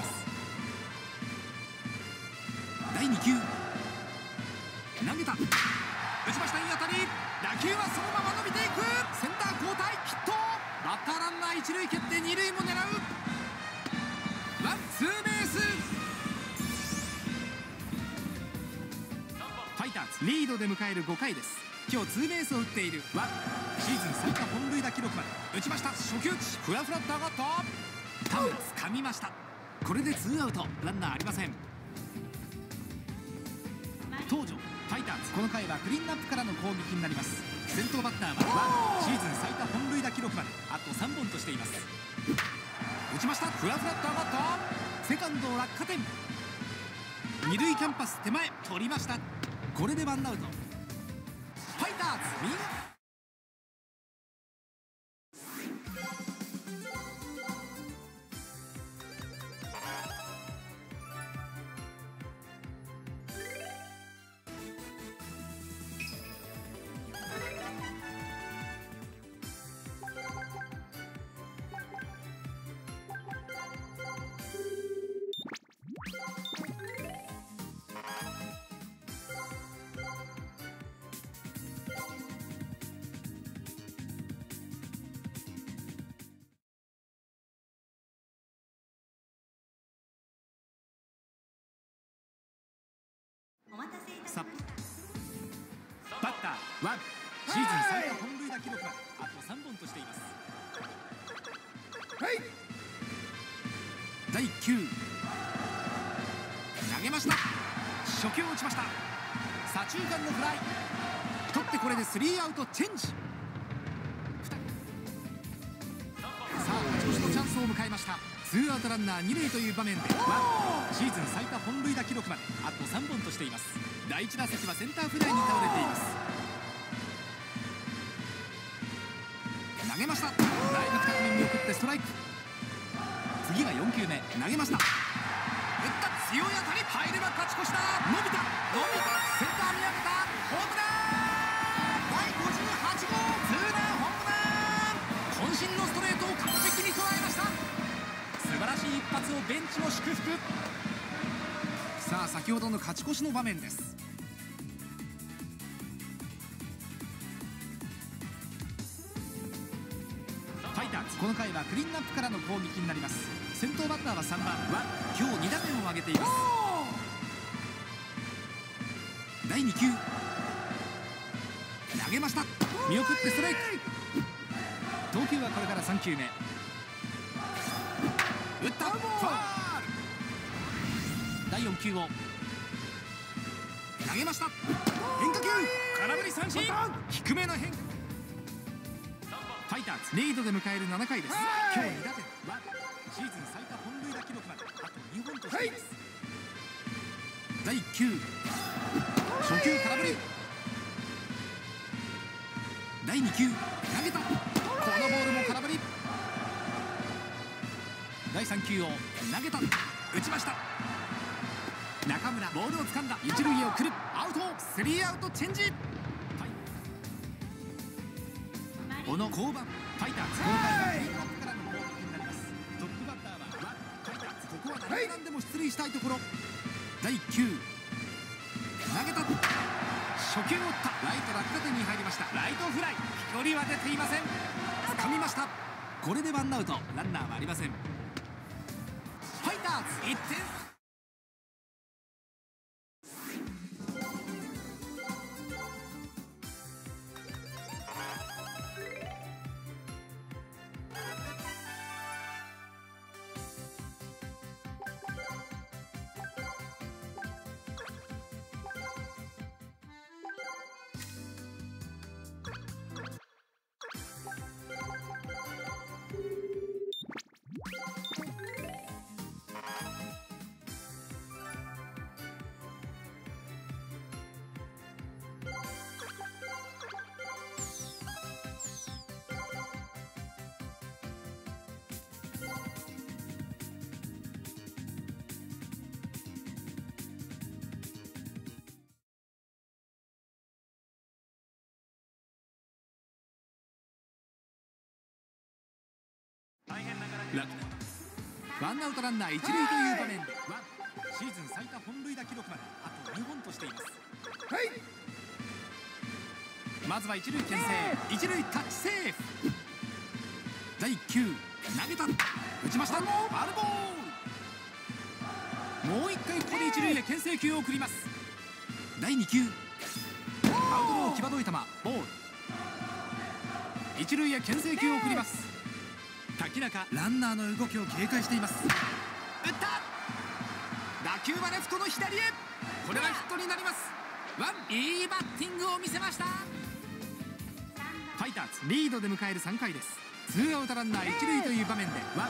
だいにきゅう投げた。打ちました。いい当たり。打球はそのまま伸びていく。センター交代ヒット。バッターランナー一塁蹴って二塁も狙う。ワンツーベース。ファイターズリードで迎えるごかいです。今日ツーベースを打っているワンシーズン最多本塁打記録まで打ちました。初球ふらふらっと上がった田村掴みました。これでツーアウトランナーありません。東條ファイターズこの回はクリーンアップからの攻撃になります。先頭バッターはワンシーズン最多本塁打記録まであとさんぼんとしています。打ちました。ふらふらっと上がったセカンド落下点。二塁キャンパス手前取りました。これでワンアウト。ファイターズ見事。さあバッターワンシーズン最多本塁打記録はあとさんぼんとしています。だいきゅう投げました。初球を打ちました。左中間のフライ取ってこれでスリーアウトチェンジ。さあ勝ち越しのチャンスを迎えました。ツーアウトランナー二塁という場面でワンシーズン最多本塁打記録まであとさんぼんとしています。だいいち打席はセンターフライに倒れています。投げました。内角高めに見送ってストライク。次はよんきゅうめ投げました。打った強い当たり入れば勝ち越しだ。伸びた伸びたセンター見上げたホームラン。だいごじゅうはちごうツーランホームラン。渾身のストレートを完璧に捉えました。素晴らしい一発をベンチも祝福。さあ先ほどの勝ち越しの場面です。ファイターズこの回はクリーンアップからの攻撃になります。先頭バッターはさんばんは今日に打点を挙げています。だいにきゅう投げました。見送ってストライク。投球はこれからさんきゅうめ打ったファウル。だいよんきゅうを投げました。変化球空振り三振。低めの変化。ファイターズリードで迎えるななかいです。今日に打点はシーズン最多本塁打記録まであとにほんとしています。だいきゅう初球空振り。だいにきゅう投げた。このボールも空振り。だいさんきゅうを投げた。打ちました。中村ボールを掴んだ。一塁へ送るアウト。スリーアウトチェンジ。小野降板。ファイターズこの回はクリーンアップからの攻撃になります。トップバッターはファイターズここは誰が何でも出塁したいところ。だいきゅう投げた。初球を打った。ライト落下点に入りました。ライトフライ。飛距離は出ていません。掴みました。これでワンアウトランナーはありません。ファイターズいってん。 楽天ワンアウトランナー一塁という場面でワンシーズン最多本塁打記録まであとにほんとしています。まずは一塁牽制、一塁タッチセーフ。だいいっ球投げた、打ちました、ファウルボール。もう一回ここで一塁へ牽制球を送ります。だいに球アウトロー際どい球ボール。一塁へ牽制球を送ります。滝中ランナーの動きを警戒しています。打った、打球はレフトの左へ、これはヒットになります。ワンいいバッティングを見せました。ファイターズリードで迎えるさんかいです。ツーアウトランナー一塁という場面でワン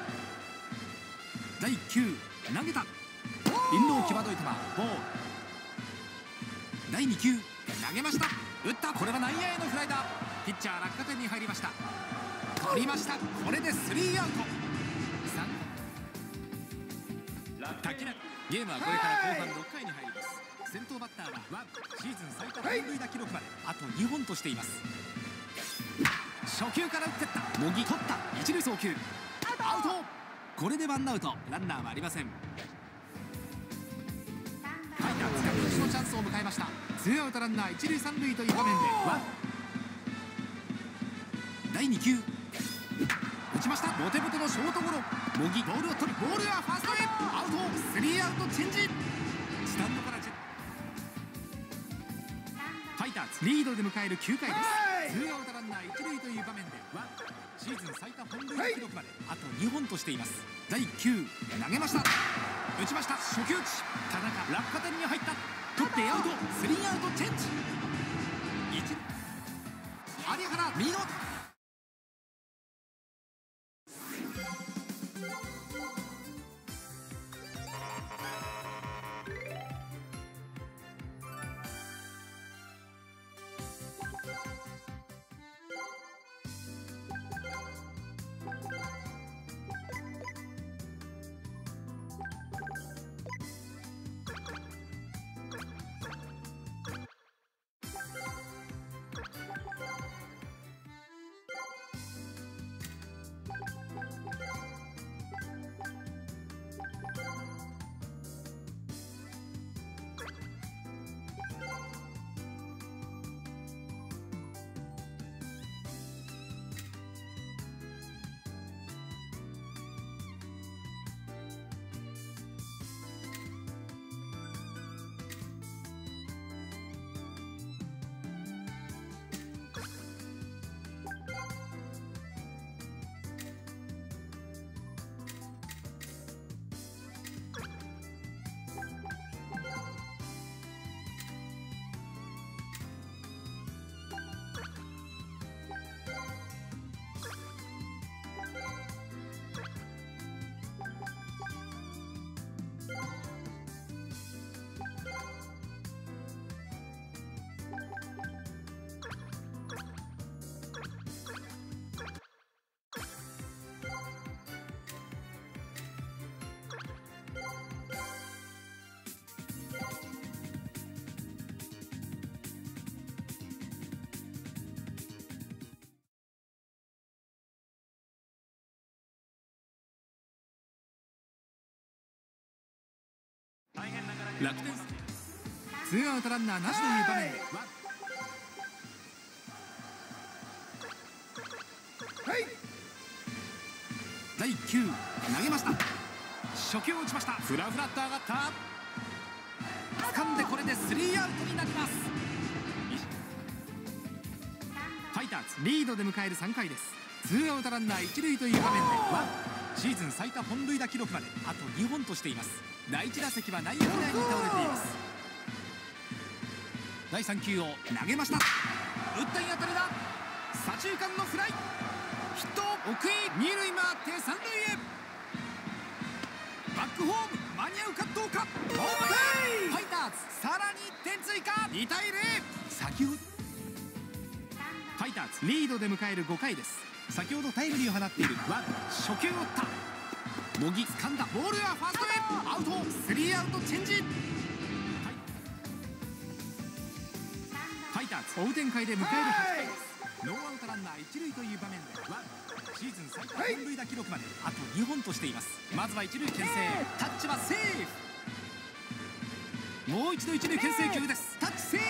だいいっ球投げた、インロー際どい球ボール。だいに球投げました、打った、これは内野へのフライだ。ピッチャー落下点に入りました。取りました、これでスリーアウト。滝中ゲームはこれから後半ろっかいに入ります。先頭バッターはワンシーズン最多本塁打記録まであとにほんとしています。初球から打ってった、茂木取った、一塁送球アウト。これでワンアウト、ランナーはありません。ファイターズ勝ち越しのチャンスを迎えました。ツーアウトランナー一塁三塁という場面でワンだいに球打ちました、ボテボテのショートゴロ。茂木ボールを取り、ボールはファーストへアウト。スリーアウトチェンジ、スタンドからチェファイターズリードで迎えるきゅうかいです。ツーアウトランナー一塁という場面でワンシーズン最多本塁打記録まであとにほんとしています。だいいっ球投げました、打ちました、初球打ち、田中落下点に入った、取ってアウト、スリーアウトチェンジ。一有原見事。楽天ツーアウトランナーなしという場面でだいいっ球投げました、初球を打ちました、フラフラっと上がった、掴んでこれでスリーアウトになります。ファイターズリードで迎えるさんかいです。ツーアウトランナー一塁という場面でワンシーズン最多本塁打記録まであとにほんとしています。だいいち打席は内野フライに倒れています。だいさん球を投げました、打ったいい当たりだ、左中間のフライヒット、奥井二塁回って三塁へ、バックホーム間に合うかどうか、ホームラン、ファイターズさらにいってん追加、にたいゼロ。先ほどファイターズリードで迎えるごかいです。先ほどタイムリーを放っているワン初球を打った、茂木掴んだ、ボールはファーストへアウト、スリーアウトチェンジ。ファイターズ追う展開で迎えるはちかいです。 ノーアウトランナー一塁という場面でワンシーズン最多本塁打記録まであとにほんとしています。まずは一塁牽制、タッチはセーフ。もう一度一塁牽制球です。タッチセー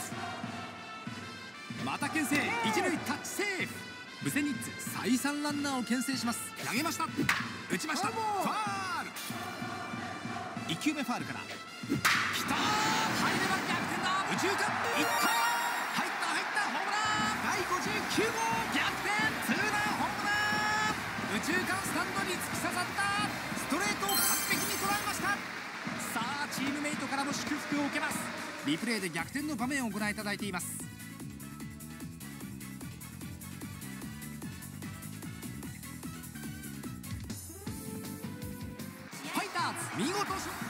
フ。また牽制、一塁タッチセーフ。ブセニッツ再三ランナーを牽制します。投げました、打ちました、ファール。いっきゅうめファールからきたー、入れば逆転だ。右中間いったー、入った入ったホームラン。だいごじゅうきゅうごう逆転ツーランホームラン。右中間スタンドに突き刺さったストレートを完璧に捉えました。さあチームメイトからも祝福を受けます。リプレイで逆転の場面をご覧いただいています。ファイターズ見事勝利。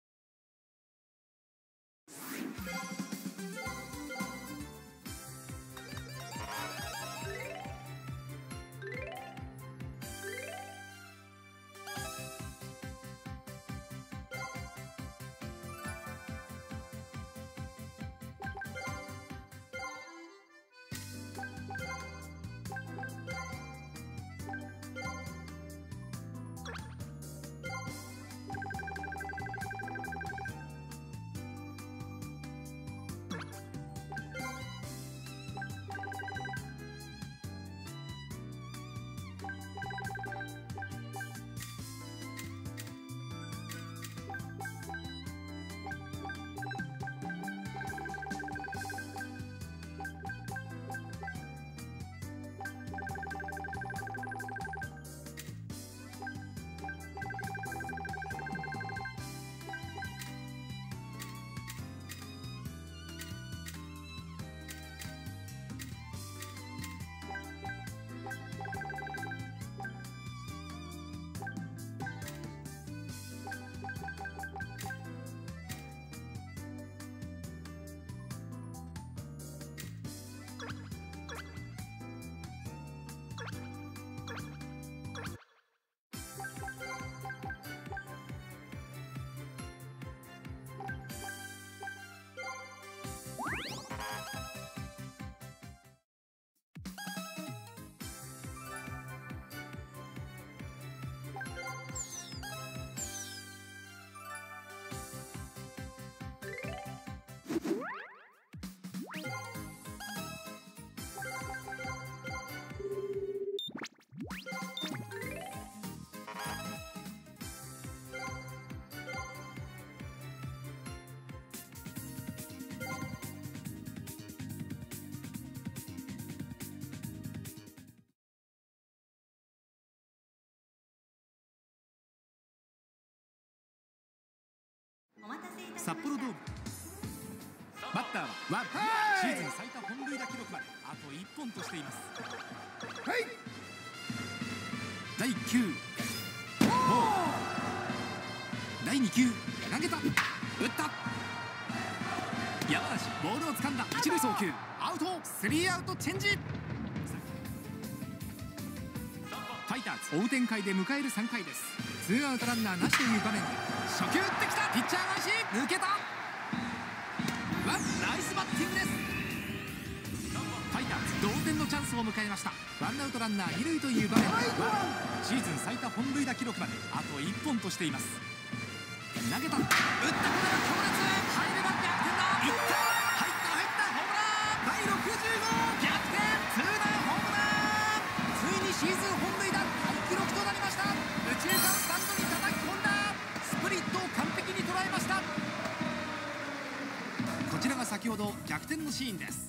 札幌ドーム。バッターはワンシーズン最多本塁打記録まであといっぽんとしています。はいだいきゅうボールだいにきゅう投げた打った山梨ボールを掴んだ一塁送球アウトスリーアウトチェンジ。ファイターズ追う展開で迎えるさんかいです。ツーアウトランナーなしという場面で初球打ってきたピッチャー返し抜けたワンナイスバッティングです。ファイターズ同点のチャンスを迎えました。ワンアウトランナー二塁という場面でシーズン最多本塁打記録まであといっぽんとしています。投げた打ったこれは強烈入れば逆転だいった入った入ったホームランだいろくじゅうご逆転ツーランホームランついにシーズン本塁打大記録となりました。右中間スタンドに叩き込んだスプリットを完璧に捉えました。こちらが先ほど逆転のシーンです。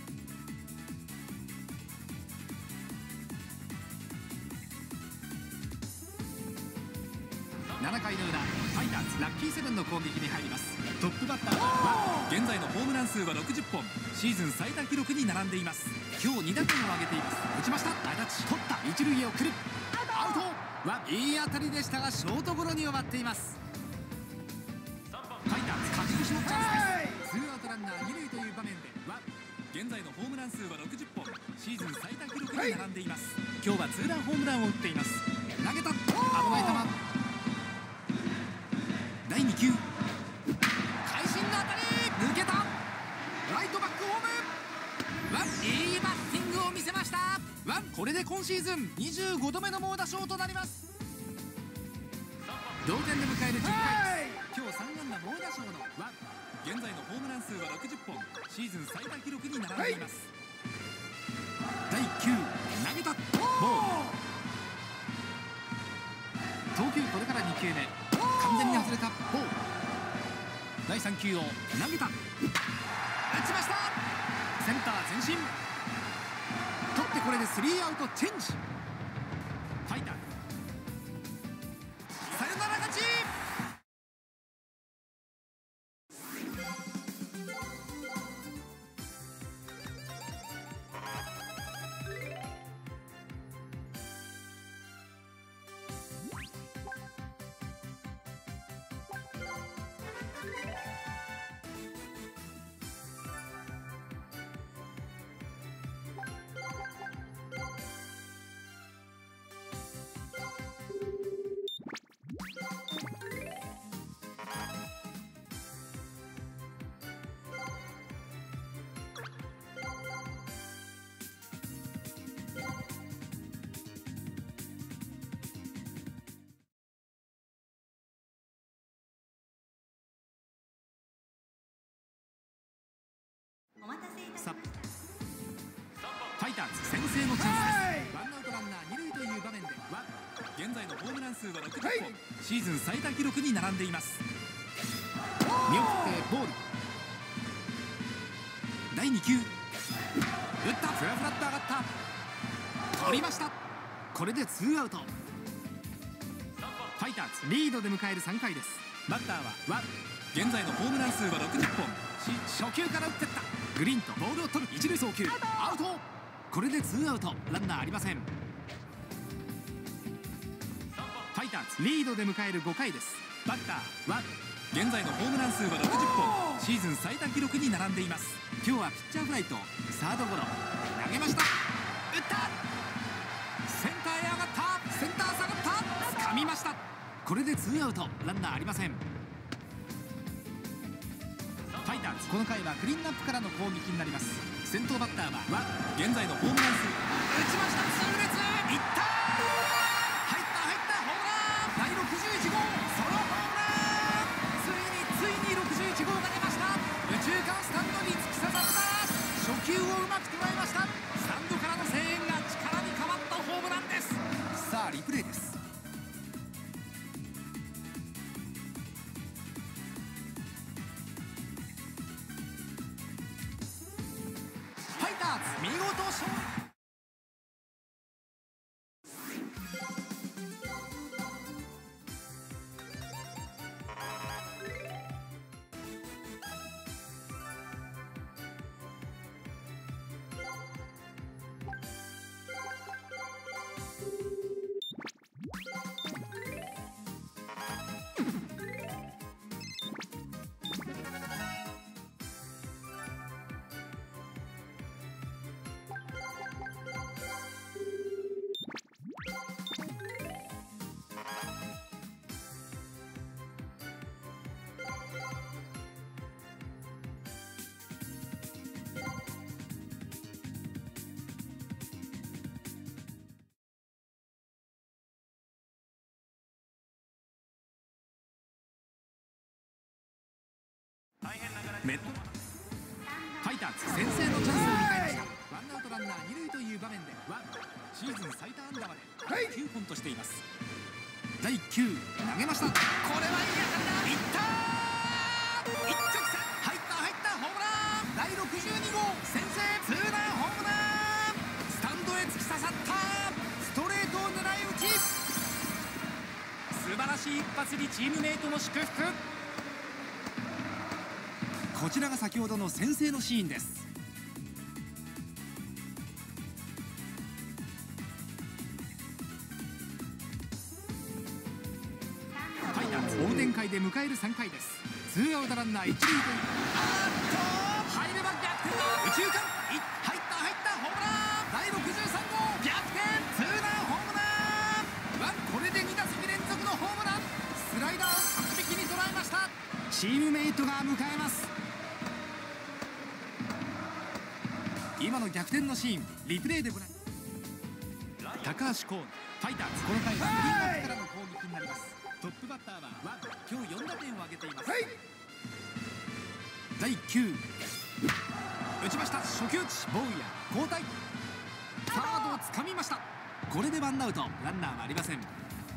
ななかいの裏ファイターズラッキーセブンの攻撃に入ります。トップバッターは現在のホームラン数はろくじゅっぽんシーズン最多記録に並んでいます。今日に打点を挙げています。打ちましたナイタッチ取った一塁へ送るアウトはいい当たりでしたがショートゴロに終わっています。ファイターズ勝ち越しのチャンスです。ツーアウトランナー二塁という場面で現在のホームラン数はろくじゅっぽんシーズン最多記録に並んでいます。今日はツーランホームランを打っています。投げた危ない球だいにきゅう会心の当たり抜けたライトバックホームいいバッティングを見ワン。これで今シーズンにじゅうごどめの猛打賞となります。同点で迎えるじゅっかい、今日さん安打猛打賞のワン。現在のホームラン数はろくじゅっぽん、シーズン最多記録に並んでいます。だいきゅう投げたボール。投球これからにきゅうめ、完全に外れたボール。だいさん球を投げた、打ちました。センター前進、取ってこれでスリーアウトチェンジ。ファイターサヨナラ勝ち。さファイターズ先制のチャンスです。ワンアウトランナーに塁という場面でワン。現在のホームラン数はろくじゅっぽん、シーズン最多記録に並んでいます。見送ってボール。だいに球、打った、フラフラっと上がった、取りました。これでツーアウト。ファイターズリードで迎えるさんかいです。バッターはワン。現在のホームラン数はろくじゅっぽん、初球から打ってった、グリーンとボールを取る、一塁送球アウト。これでツーアウト、ランナーありません。ファイターズリードで迎えるごかいです。バッターワン。現在のホームラン数はろくじゅっぽん、シーズン最多記録に並んでいます。今日はピッチャーフライとサードゴロ、投げました、打った、センターへ上がった、センター下がった、掴みました。これでツーアウト、ランナーありません。ファイターズこの回はクリーンナップからの攻撃になります。先頭バッターはワン。現在のホームラン数、打ちました、痛烈、いった、入った入った、ホームラン、だいろくじゅういち号ソロホームラン。ついについにろくじゅういち号が出ました。右中間スタンドに突き刺さった。初球をうまく捉えました。スタンドからの声援が力に変わったホームランです。さあリプレイです。見事勝利。メットファイターズ先制のチャンスを迎えました。ワンアウトランナーに塁という場面でワン。シーズン最多安打まできゅうほんとしています。だいきゅう投げました、これはいい当たりだ、いったー、一直線、入った入ったホームラン、だいろくじゅうに号先制ツーランホームラン、スタンドへ突き刺さった、ストレートを狙い撃ち、素晴らしい一発にチームメイトの祝福。こちらが先ほどの先制のシーンです。ファイターズ追う展開で迎えるさんかいです。ツーアウトランナー一塁という、あーっと入れば逆転の右中間、い入った入ったホームラン、だいろくじゅうさん号逆転ツーランホームラン、ワン。これでに打席連続のホームラン、スライダーを完璧に捉えました。チームメイトが迎えます。今の逆転のシーンリプレイでご覧。 高橋光ファイターズ、この回は右側からの攻撃になります。トップバッターはワン、今日よん打点を挙げています。だいきゅう打ちました。初球打ち、ボウイヤー交代、サードをつかみました。これでワンアウト、ランナーはありません。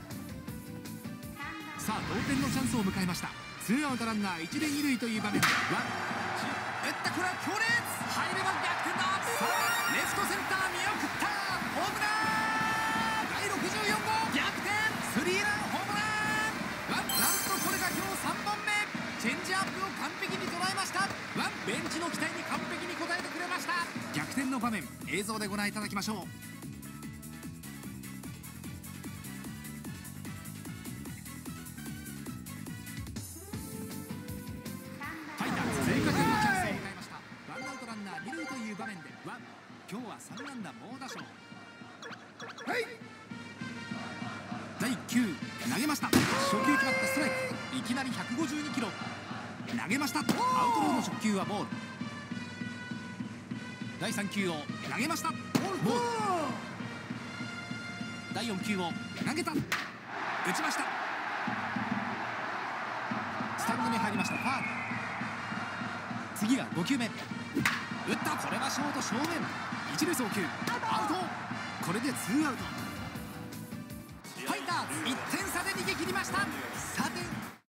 さあ同点のチャンスを迎えました。ツーアウトランナー一塁二塁という場面でワン打った、これは強烈、入れば逆転だ。さあレフトセンター見送った、ホームラン、だいろくじゅうよん号逆転スリーランホームラン。ワンなんとこれが今日さんぼんめ、チェンジアップを完璧に捉えました。ワンベンチの期待に完璧に応えてくれました。逆転の場面、映像でご覧いただきましょう。今日はさん安打猛打賞。だいきゅう投げました。初球決まったストライク、いきなりひゃくごじゅうにキロ投げました。アウトローの初球はボール。だいさん球を投げました、ボール。だいよん球を投げた、打ちました。スタンドに入りました、ファール。次がご球目、打った、これはショート正面、一塁送球アウト。これでツーアウト。ファイターズいってん差で逃げ切りました。さて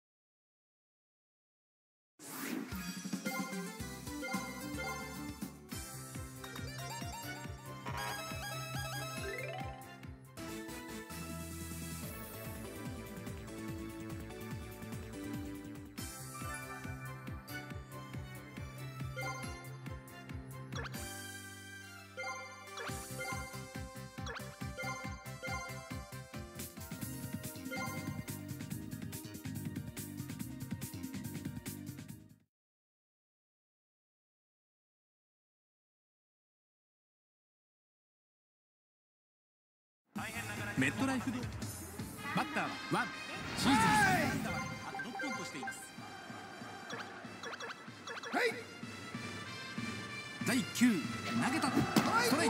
メットライフドバッターはワン、シーズンさん安打はあとろっぽんとしています。だいきゅう投げた、ストライ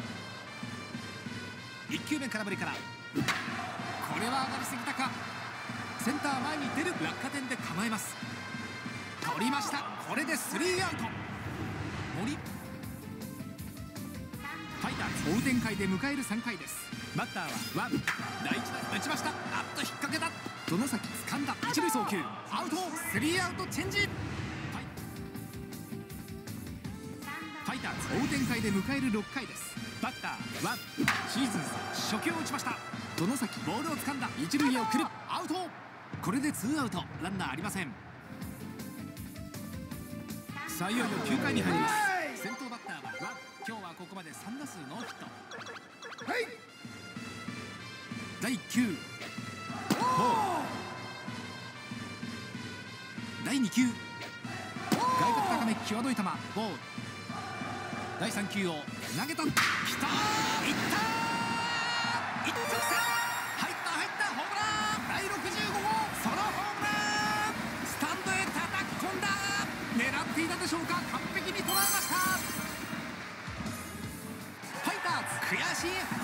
ク、いっ球目空振りから、これは上がりすぎたか。センター前に出る、落下点で構えます。取りました。これでスリーアウト。森ファイターズ追う展開で迎えるさんかいです。バッターはワン、だいいち打打ちました。あっと引っ掛けた、外崎掴んだ、一塁送球アウト、スリーアウトチェンジ。ファイターズ追う展開で迎えるろっかいです。バッターワン、シーズン初球を打ちました。外崎ボールを掴んだ、一塁へ送る、アウト。これでツーアウト、ランナーありません。さあいよいよきゅうかいに入ります。先頭バッターはワン、今日はここまでさん打数ノーヒット。だいきゅうだいに球、外角高め際どい球、ボール。だいさん球を投げた、きたー、いったー、一直線、入った入った、ホームラン、だいろくじゅうご号ソロホームラン、スタンドへ叩き込んだ、狙っていたでしょうか、完璧に捉えました。ファイターズ悔しい。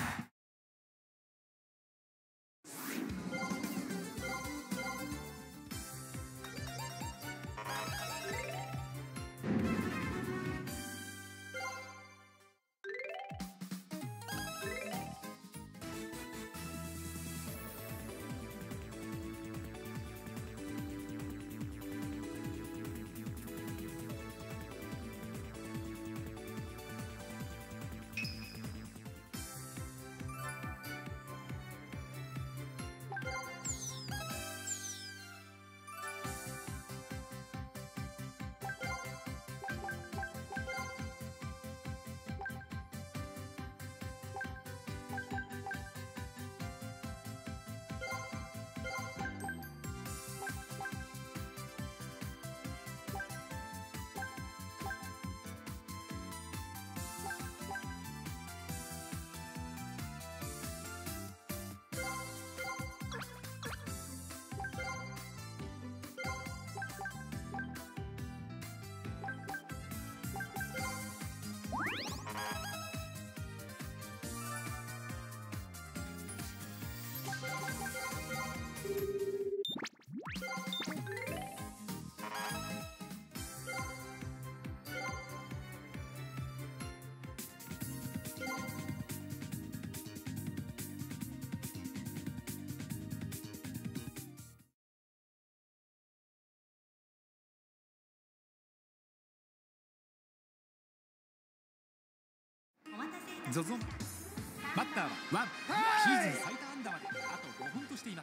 ゾゾン。バッターはワン。シーズン最多安打まであとごほんとしています。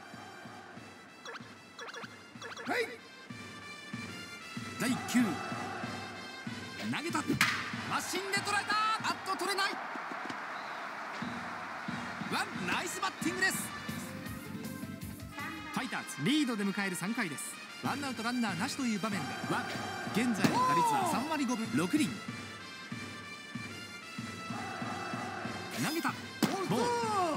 だいきゅう投げた。マシンで捉えた。あっと取れない。ワン。ナイスバッティングです。ファイターズリードで迎えるさんかいです。ワンアウトランナーなしという場面でワン。現在の打率はさんわりごぶろくりん。投げた。ボール。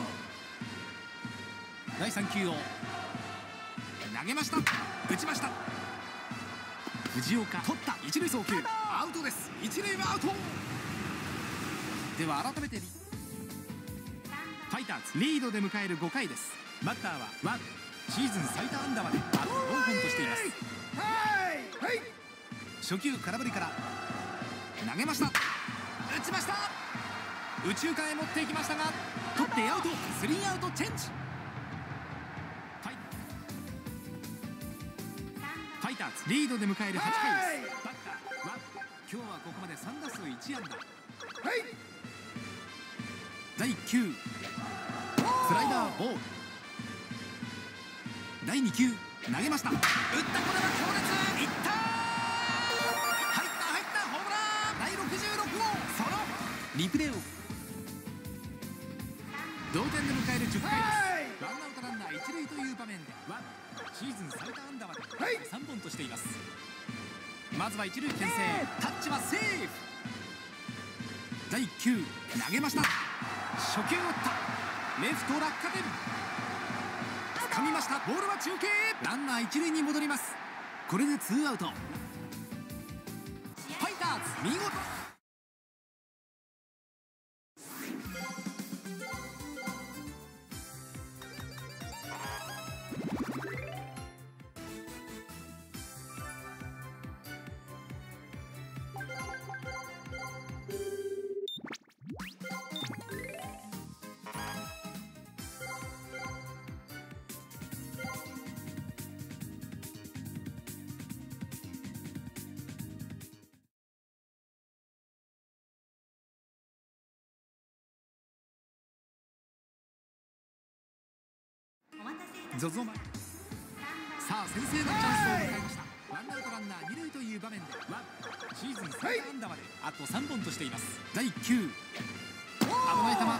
だいさん球を投げました。打ちました。藤岡取った。一塁送球アウトです。一塁はアウト。では改めてファイターズリードで迎えるごかいです。バッターはワン。シーズン最多安打まであとよんほんとしています。初球空振りから投げました。打ちました。右中間へ持っていきましたが取ってアウト。スリーアウトチェンジ。ファイターズリードで迎えるはちかいです。バッターワン。今日はここまでさんだすういちあんだ。だいきゅうスライダーボール。だいに球投げました。打った。これは強烈。いった。入った入ったホームラン。だいろくじゅうろくごう。そのリプレイを同点で迎えるじゅっかいです。ワンアウトランナー一塁という場面でワン。シーズン最多安打までさんぼんとしています。まずは一塁牽制。タッチはセーフ。だいきゅう投げました。初球打った。レフト落下点。掴みました。ボールは中継。ランナー一塁に戻ります。これでツーアウト。ファイターズ見事。ゾゾマさあ先制のチャンスを迎えました。ワンアウトランナーにるいという場面でワン。シーズン最多安打まであとさんぼんとしています。だいきゅう危ない球。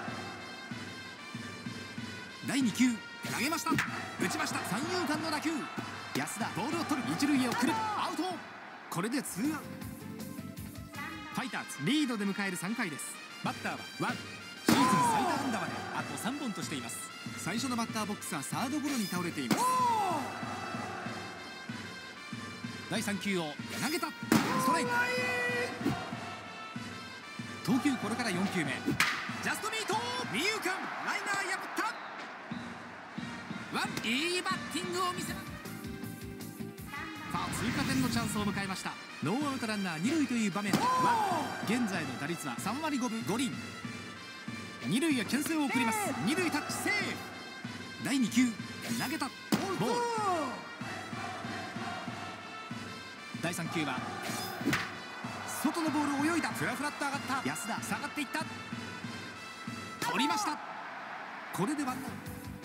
だいに球投げました。打ちました。三遊間の打球。安田ボールを取る。一塁へ送る。アウト。これでツーアウト。ファイターズリードで迎えるさんかいです。バッターはワン。シーズン最多安打まであとさんぼんとしています。最初のバッターボックスはサードゴロに倒れています。だいさん球を投げた。ストライク。投球これからよん球目。ジャストミート。二遊間ライナー破った。ワン。いいバッティングを見せます。さあ追加点のチャンスを迎えました。ノーアウトランナーにるいという場面でワン。現在の打率はさんわりごぶごりん。二塁へ牽制を送ります。二塁タッチセーフ。だいに球投げた。ボール。だいさん球は外のボールを泳いだ。フラフラっと上がった安田。下がっていった。取りました。これでワンアウト。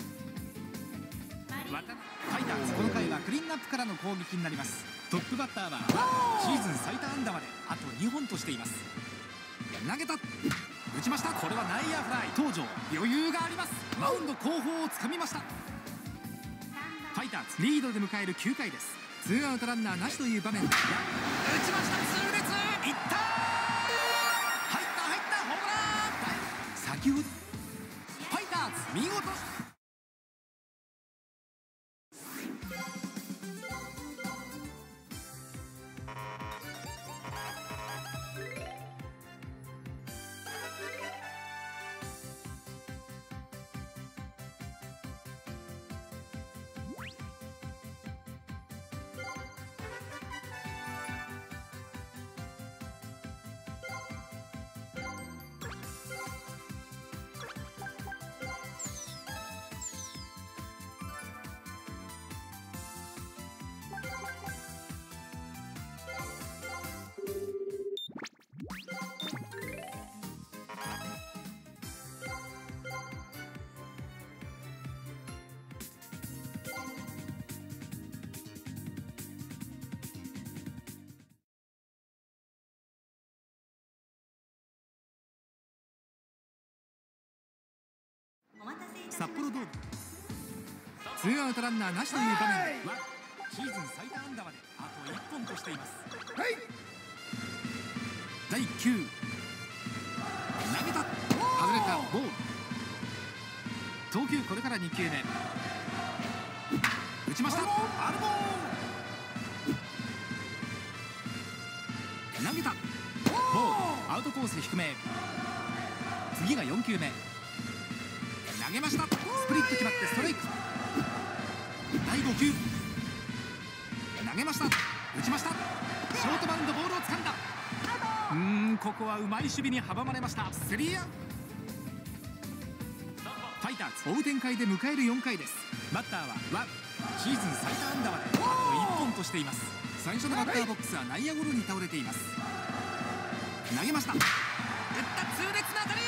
ファイターズこの回はクリーンアップからの攻撃になります。トップバッターはシーズン最多安打まであとにほんとしています。投げた。打ちました。これは内野フライ。東條余裕があります。マウンド後方をつかみました。ファイターズリードで迎えるきゅうかいです。ツーアウトランナーなしという場面で打ちました。痛烈。いった。入った入ったホームラン。先ほどファイターズ見事。 札幌ドーム。ツーアウトランナーなしという場面ではシーズン最多安打まであといっぽんとしています。だいきゅう投げた、外れた、ボール。投球これからにきゅうめ、打ちました、アルボー。投げた、ボール、アウトコース低め。次がよんきゅうめ、投げました、スプリット決まってストライク。だいごきゅう投げました、打ちました、ショートバウンド、ボールを掴んだ。うーんここはうまい守備に阻まれました。スリーアウト。ファイターズ追う展開で迎えるよんかいです。バッターはワン、シーズン最多安打まであといっぽんとしています。最初のバッターボックスは内野ゴロに倒れています。投げました、打った、痛烈な当たり、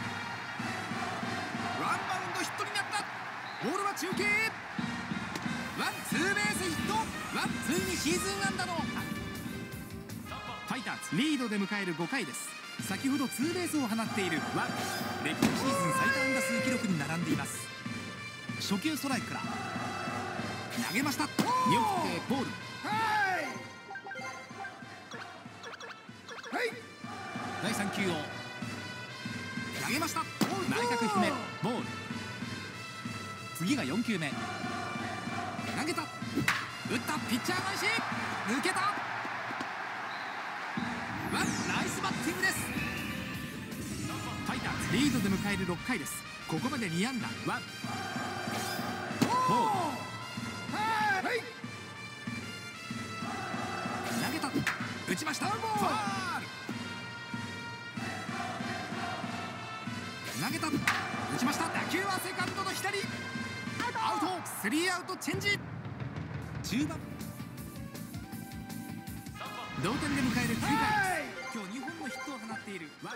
ワンバウンドヒットになった。ボールは中継、ワンツーベースヒット、ワンついにシーズン安打のファイターズリードで迎えるごかいです。先ほどツーベースを放っているワン、レギュラーシーズン最多安打数記録に並んでいます。初球ストライクから投げました、見送ってボール。だいさん球を投げました、内角低め、ボール。次がよんきゅうめ、投げた、打った、ピッチャー返し、抜けた。ワン、ナイスバッティングです。ファイターズリードで迎えるろっかいです。ここまでに安打、ワン、ボール。投げた、打ちました、ファール。投げた、打ちました、打球はセカンドの左、アウト。スリーアウトチェンジ。中盤同点で迎えるきゅうかいです。今日にほんのヒットを放っているワン。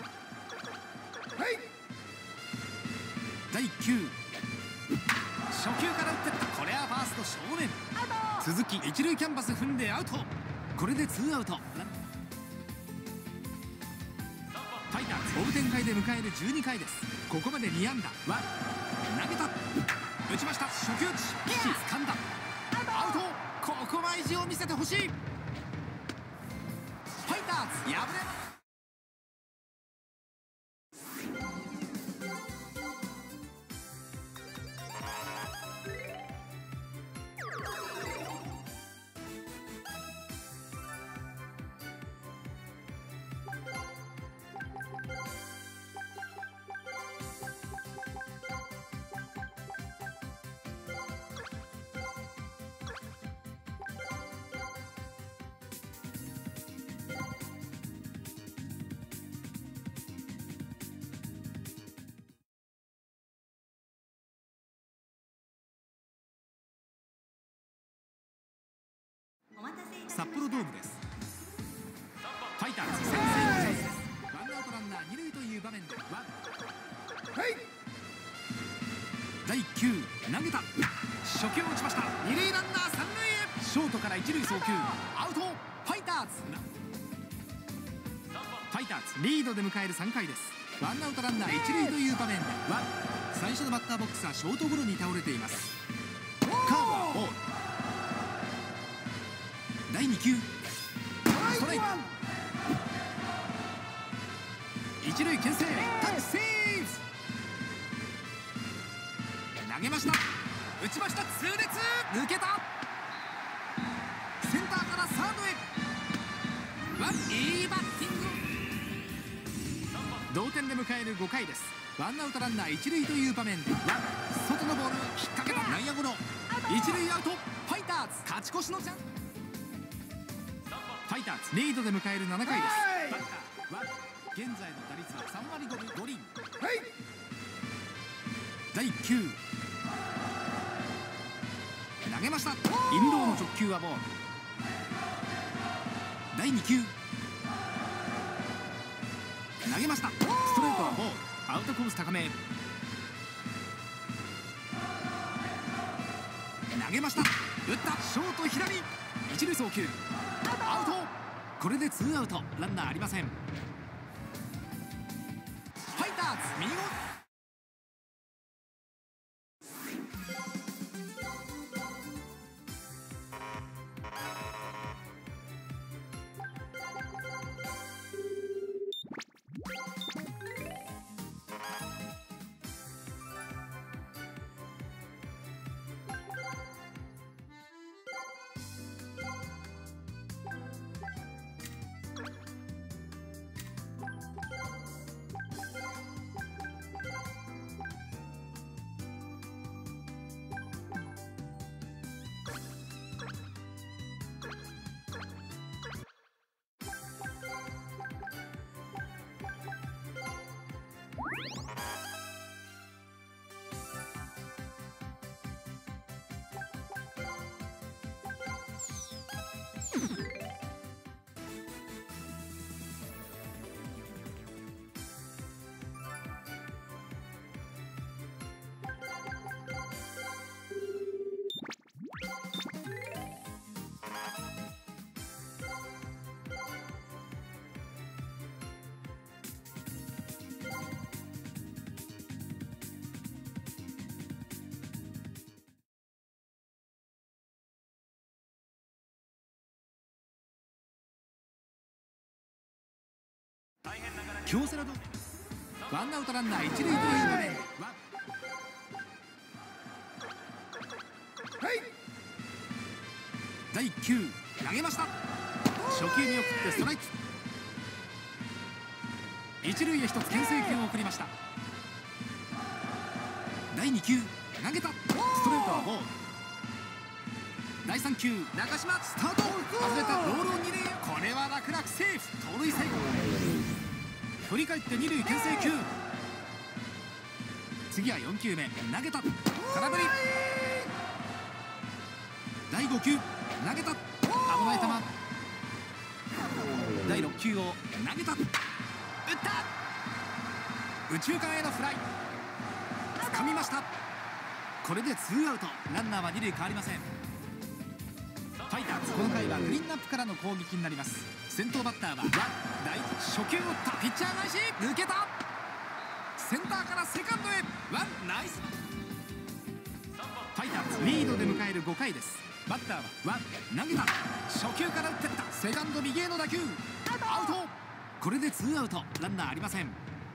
だいきゅう初球から打ってった、これはファースト正面。続き一塁キャンバス踏んでアウト。これでツーアウト。ファイターズ追う展開で迎えるじゅうにかいです。ここまでに安打、ワン、投げた、打ちました、初球打ち、掴んだ、アウト。ここは意地を見せてほしい。ファイターズ敗れます。札幌ドームです。ファイターズ先制のチャンスです。ワンアウトランナーに塁という場面でワン、だいきゅう投げた、初球を打ちました、二塁ランナー三塁へ、ショートから一塁送球、アウト。ファイターズファイターズリードで迎えるさんかいです。ワンアウトランナー一塁という場面でワン、最初のバッターボックスはショートゴロに倒れています。カーブはボール。だいに球、ストライク、一塁牽制、タッチセーフ。投げました、打ちました、痛烈、抜けた、センターからサードへ、ワン、いいバッティング。同点で迎えるごかいです。ワンアウトランナー一塁という場面でワン、外のボール引っ掛けた、内野ゴロ、一塁アウト。ファイターズ勝ち越しのチャンス。ファイターズリードで迎えるななかいです。バッターは現在の打率はさんわりごぶごりん。だいきゅう投げました、インローの直球はボール。だいに球投げました、ストレートはボール、アウトコース高め。投げました、打った、ショート左、一塁送球、アウト。これでツーアウト、ランナーありません。ファイターズ見事京セラドワンアウトランナー一塁という場面でだいいっ球投げました。初球見送ってストライク。一塁へ一つ牽制球を送りました。だいに球投げた。ストレートはボール。だいさん球中島スタート。外れた。ボールを二塁へ。これは楽々セーフ。盗塁成功。振り返って二塁牽制球。次はよん球目投げた。空振り。だいご球投げた。危ない球。だいろっ球を投げた。打った。右中間へのフライ。掴みました。これでツーアウト。ランナーは二塁変わりません。ファイターズこの回はクリーンアップからの攻撃になります。先頭バッターは第一初球を打った。ピッチャー返し抜けた。センターからセカンドへワンナイス。ファイターズリードで迎えるごかいです。バッターはワン投げた。初球から打ってった。セカンド右への打球アウト。これでツーアウト。ランナーありません。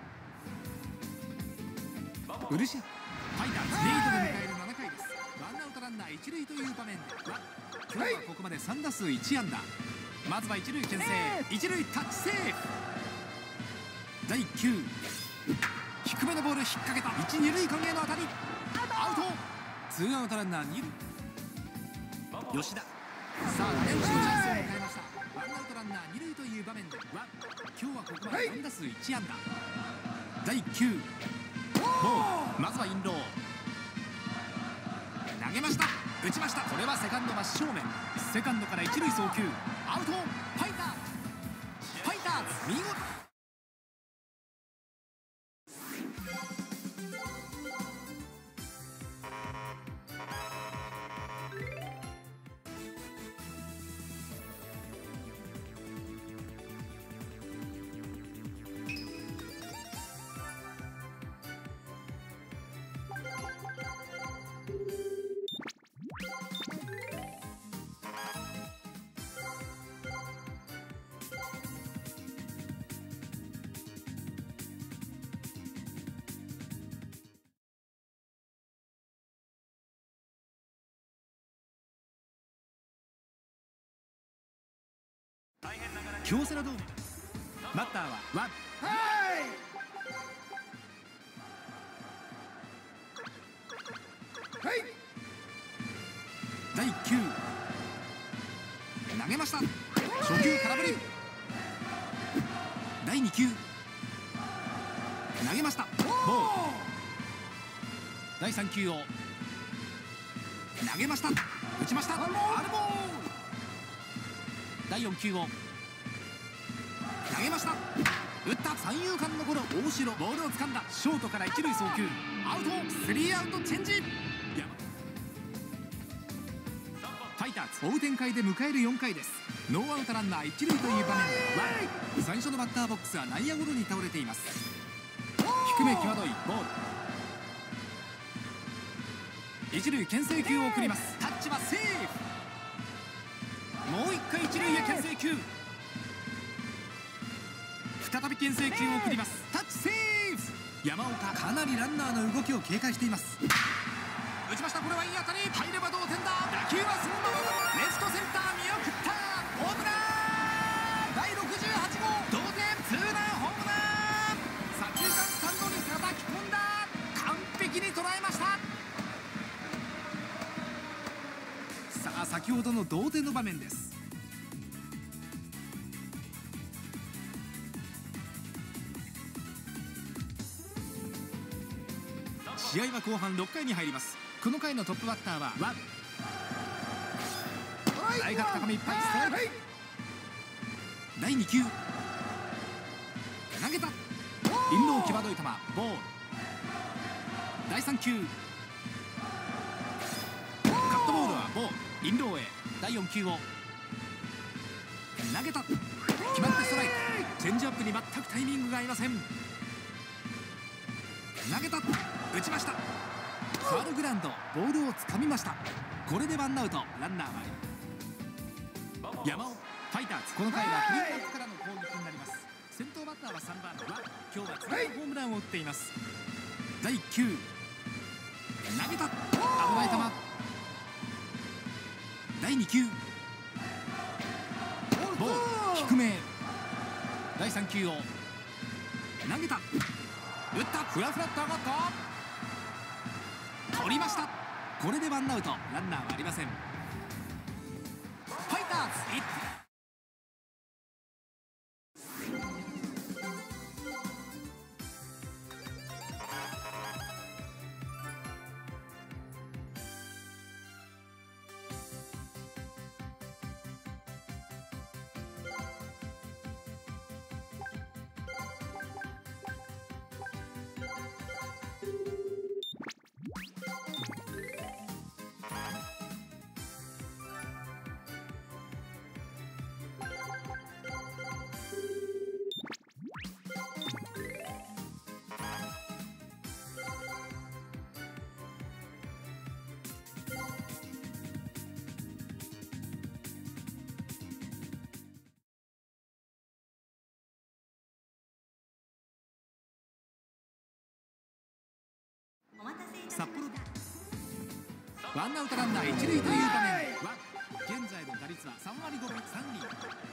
ウルシアファイターズリードで迎えるななかいです。ワンアウトランナー一塁という場面で今日はここまでさん打数いち安打。まずは一塁牽制。一塁タッチセーフ。だいいっ球低めのボール引っ掛けた。一二塁間への当たりアウト。ツーアウトランナー二塁。吉田さあ連勝チャンスを迎えました。ワンアウトランナー二塁という場面で今日はここまでよん打数いち安打。だいいっ球ボール。まずはインロー投げました。打ちました。これはセカンド真正面。セカンドから一塁送球アウト。ファイターズファイターズ見事。京セラドームバッターはワンだいいっ球投げました。初球空振り。だいに球投げました。ボール。だいさん球を投げました。打ちました。アルボール。だいよん球を投げました。打った三遊間の頃大城ボールを掴んだ。ショートから一塁送球アウト。スリーアウトチェンジ。ファイターズ追う展開で迎えるよんかいです。ノーアウトランナー一塁という場面で最初のバッターボックスは内野ゴロに倒れています。低め際どいボール。一塁牽制球を送ります。タッチはセーフ。もう一回一塁へ牽制球。再び牽制球を送ります。タッチセーフ。山岡かなりランナーの動きを警戒しています。打ちました。これはいい当たり。入れば同点だ。打球はそのままレフトセンター見送った。ホームラン。だいろくじゅうはち号同点ツーランホームラン。左中間スタンドに叩き込んだ。完璧に捉えました。さあ先ほどの同点の場面です。試合は後半ろっかいに入ります。この回のトップバッターはワン内角高めいっぱいストライク。だいに球投げた。インロー際どい球ボール。だいさん球カットボールはボール。インローへ。だいよん球を投げた。決まってストライク。チェンジアップに全くタイミングが合いません。投げた。打ちました。ファウルグラウンドボールをつかみました。これでワンアウトランナーは山尾。ファイターズこの回はクリーンアップからの攻撃になります。先頭バッターターはさんばんは今日はツーランホームランを打っています。だいきゅう投げた、危ない球。だいに球ボール低め。だいさん球を投げた、打った、フラフラっと上がった、取りました。これでワンアウト、ランナーはありません。ファイターズいってん。札幌ワンアウトランナー一塁という場面では現在の打率はさんわりごぶさんりん。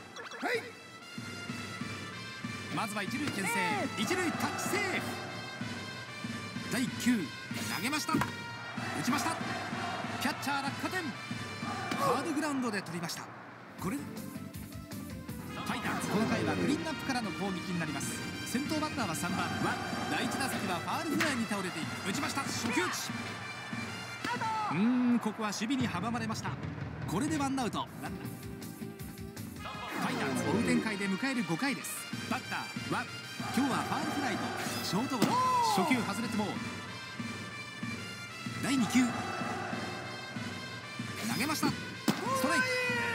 まずは一塁牽制、一塁タッチセーフ。だいきゅう投げました、打ちました、キャッチャー落下点、ハードグラウンドで取りました。これファイターズこの回はグリーンナップからの攻撃になります。先頭バッターはさんばんはだいいち打席はファールフライに倒れている。打ちました、初球打ち。うーんここは守備に阻まれました。これでワンアウトランナー。ファイターズ追う展開で迎えるごかいです。バッターは今日はファールフライとショートゴロ、初球外れてもだいに球投げました、ストライク。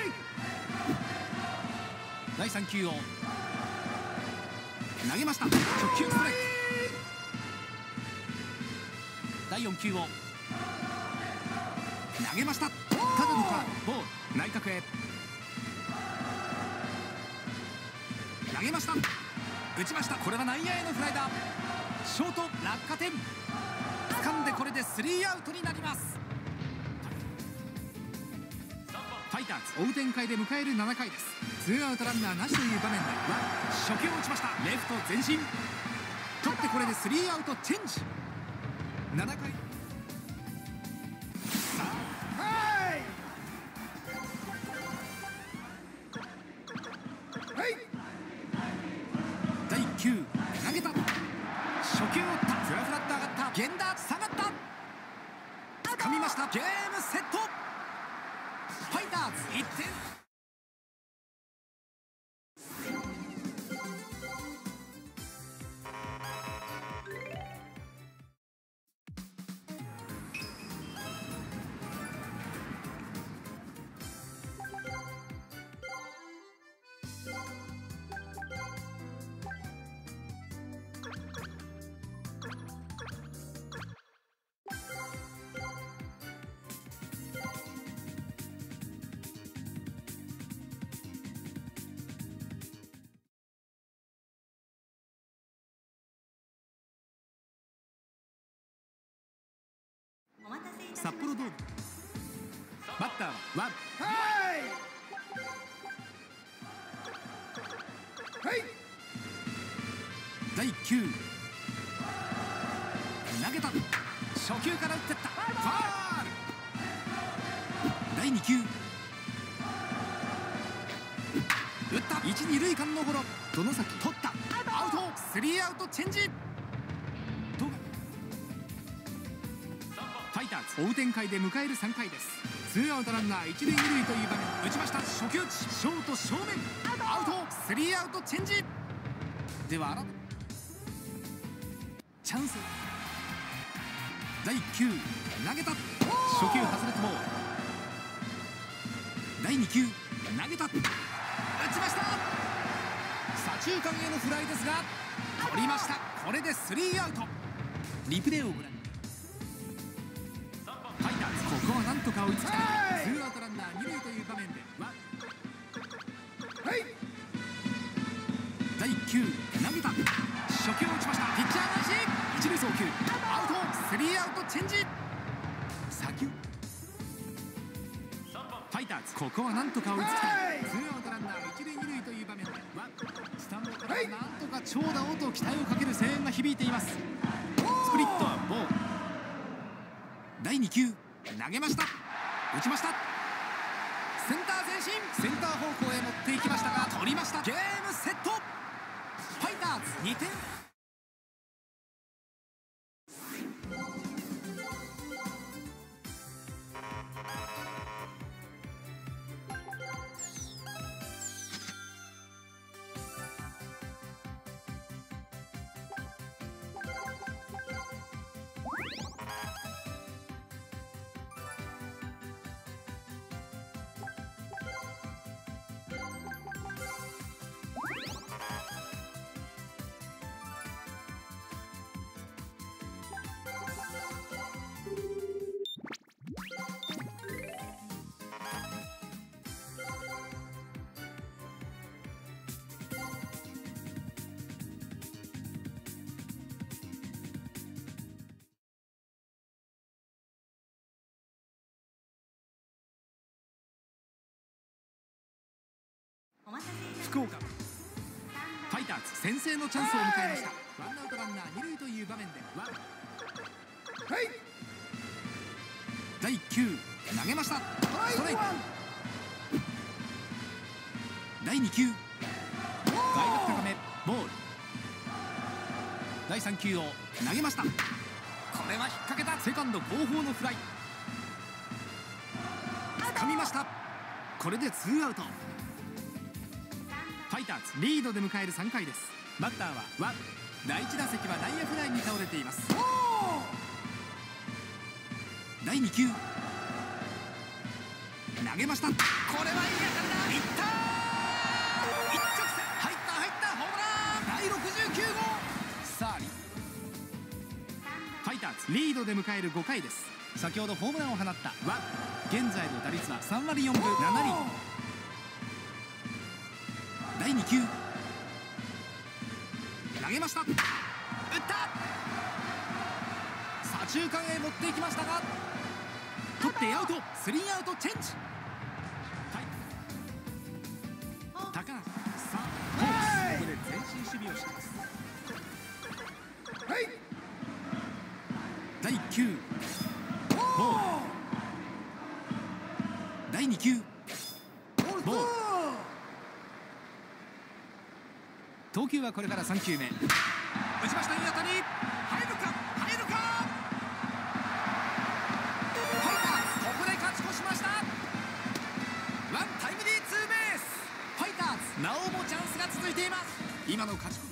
だいさん球を投げました、初球ストライク。だいよん球を投げました、ただのカーブ、ボール内角へ投げました、打ちました、これは内野へのフライだ。ショート落下点、掴んでこれでスリーアウトになります。ファイターズ追う展開で迎えるななかいです。ツーアウトランナーなしという場面では初球を打ちました、レフト前進、取ってこれでスリーアウトチェンジ。ななかいさあだいいっ球投げた、初球を打った、フラフラっと上がった、源田下がった、掴みました、ゲームセット。ファイターズいってん。札幌ドームバッターはワン、だいいっ球投げた、初球から打ってった、ファール。だいに球打った、一二塁間のゴロ、外崎取った、アウト、スリーアウトチェンジ。ファイターズ追う展開で迎えるさんかいです。ツーアウトランナー一塁二塁という場面、打ちました、初球打ち、ショート正面、アウト、スリーアウトチェンジ。では改めチャンス、だいいっ球投げた、初球外れてもだいに球投げた、打ちました、左中間へのフライですが取りました。これでスリーアウト。リプレイをご覧、ファイターズここはなんとか追いつきたい。ツーアウトランナー二塁という場面ではだいいっ球投げた、 アウトチェンジ。先ファイターズ、ここはなんとか追いつきたい。ツーアウトランナー一塁二塁という場面でスタンドからなんとか長打をと期待をかける声援が響いています。スプリットはボール。だいに球投げました。打ちました。センター前進、センター方向へ持っていきましたが取りました。ゲームセット。ファイターズにてん。福岡ファイターズ先制のチャンスを迎えました。ワンアウトランナー二塁という場面でワンだいいっ球投げました。ストライク。だいに球外角高めボール。だいさん球を投げました。これは引っ掛けた。セカンド後方のフライ。掴みました。これでツーアウト。ファイターズリードで迎えるさんかいです。バッターはワン。だいいち打席は内野フライに倒れています。だいに球投げました。これはいい当たりだ。いったー。一直線入った入ったホームラン。だいろくじゅうきゅう号。さあファイターズリードで迎えるごかいです。先ほどホームランを放ったワン。現在の打率はさんわりよんぶななりん。だいに球投げました。打った左中間へ持っていきましたが取ってアウト。スリーアウトチェンジ。高梨さあここで前進守備をします。だいいっ球ボール。だいに球ボール。投球はこれからさん球目。打ちました。いい当たり。入るか入るか。ファイターズここで勝ち越しました。ワンタイムリーツーベース。ファイターズなおもチャンスが続いています。今の勝ち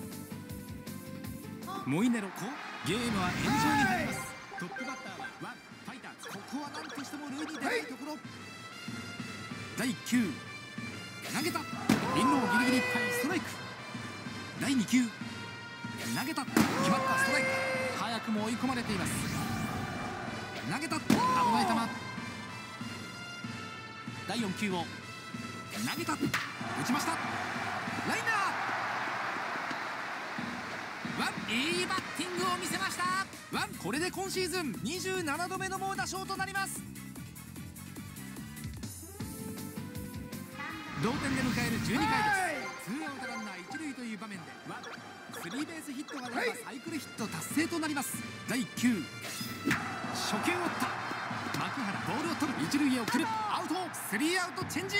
モイネロこゲームは延長に入ります。トップバッターはワン。ファイターズここは何としても塁に出たいところ。だいいっ球投げた。リンローギリギリいっぱいストライク。だいに球投げた。決まったストライク。早くも追い込まれています。投げた。危ない球。だいよん球を投げた。打ちました。ライナー。ワンいいバッティングを見せました。ワンこれで今シーズンにじゅうななどめの猛打賞となります。同点で迎えるじゅうにかいです。ツーアウトランナー一塁という場面でワンスリーベースヒットが出ればサイクルヒット達成となります。だいいっ球初球を打った。牧原ボールを取る。一塁へ送る。アウト。スリーアウトチェンジ。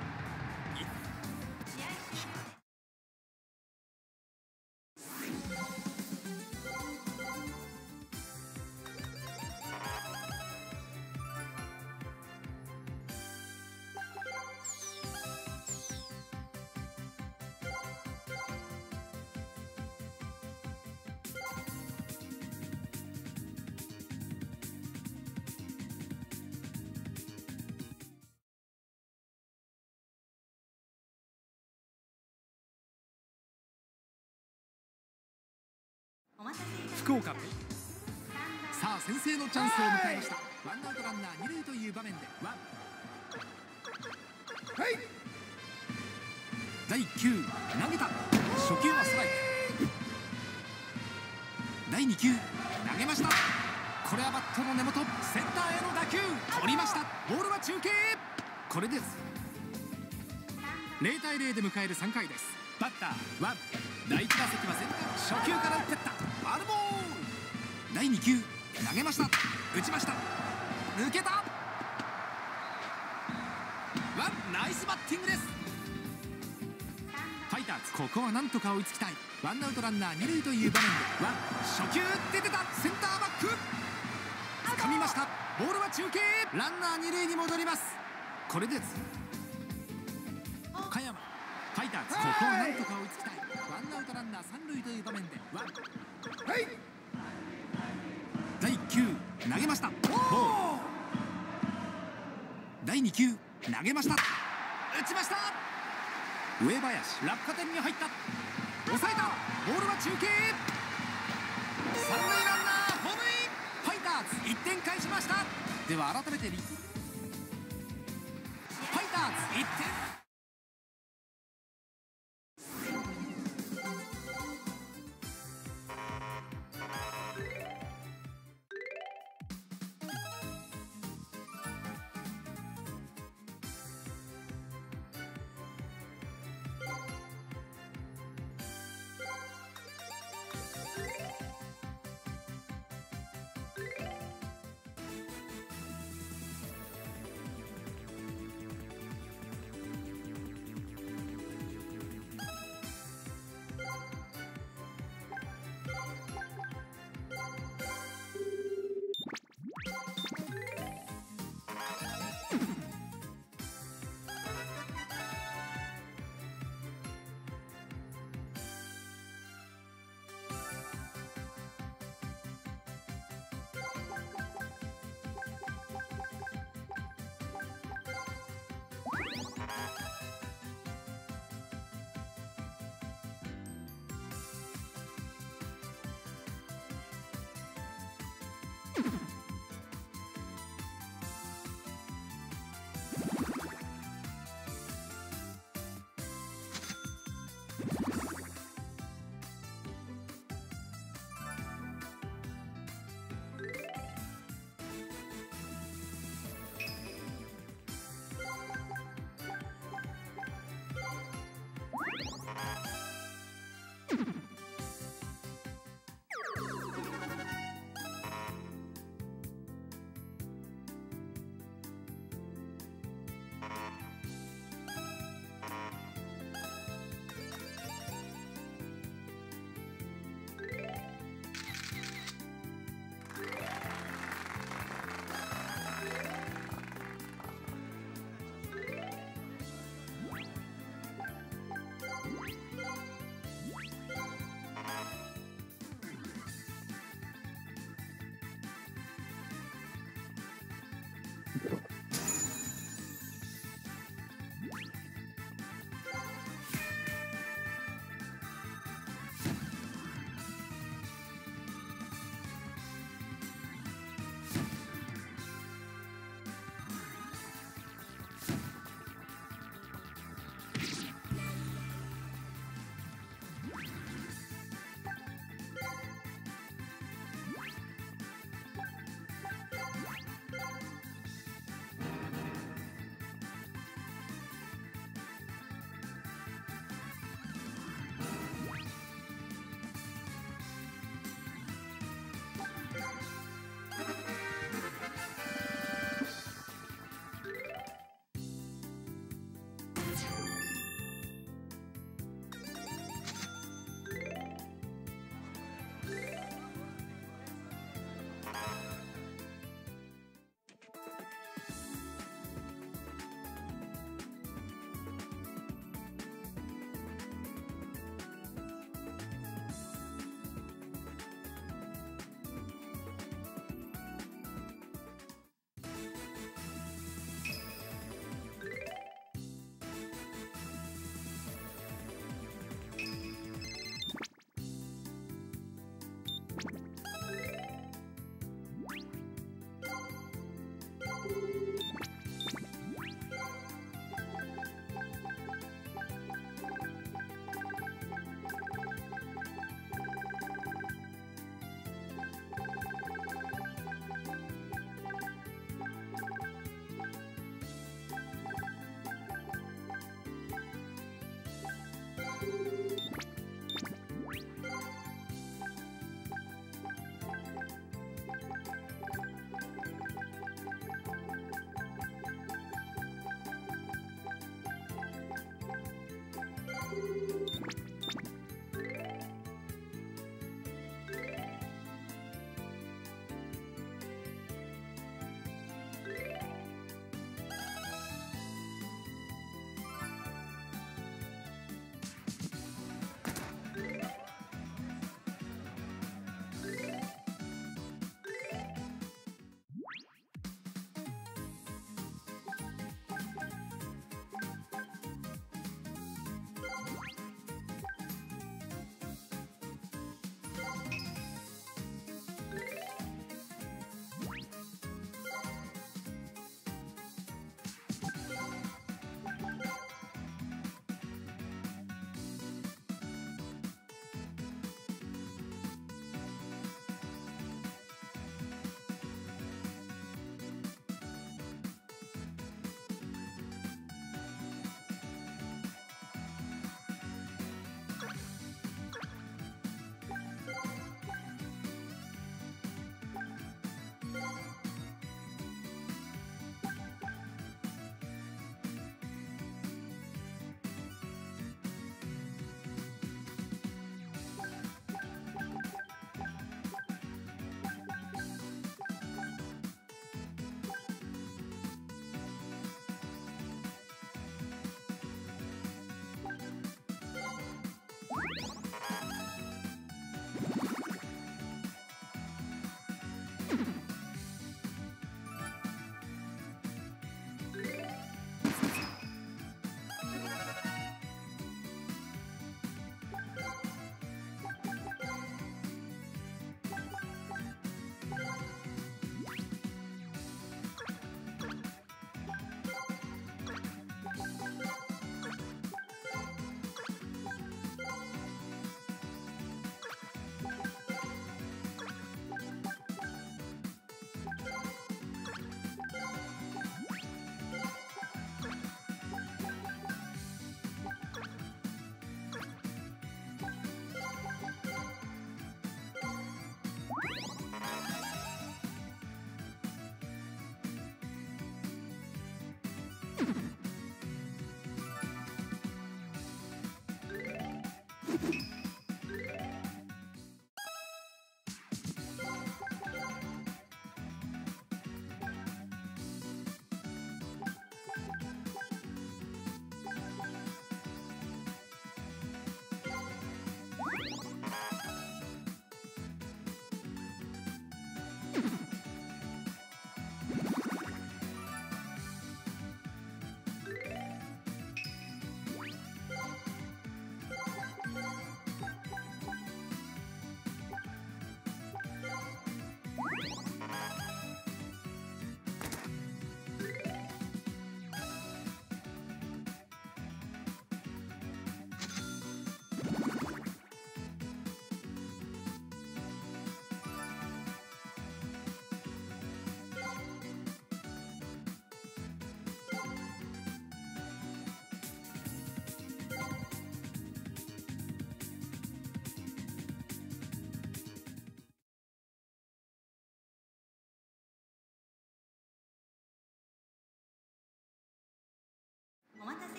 福岡さあ先制のチャンスを迎えました。ワンアウトランナー二塁という場面でワンだいいっ球投げた。初球はストライク。だいに球投げました。 これはバットの根元、センターへの打球、取りました。ボールは中継。これです。ゼロ対ゼロで迎えるさんかいです。バッターワン、第いち打席はセンター、初球から打ってった。ファウルボール。だいに球、投げました。打ちました。抜けた。ワン、ナイスバッティングです。ファイターズ、ここはなんとか追いつきたい。ワンアウトランナーに塁という場面でワン、初球出てた。センターバック掴みました。ボールは中継。ランナーに塁に戻ります。これです。岡山、ファイターズ、ここはなんとか追いつきたい。ワンアウトランナーさん塁という場面でワン、はいだいいっ球、投げました。ボール。だいに球、投げました。打ちました。上林、落下点に入った。抑えた。ボールは中継。三塁ランナーホームイン。ファイターズいってん返しました。では改めてリファイターズいってん。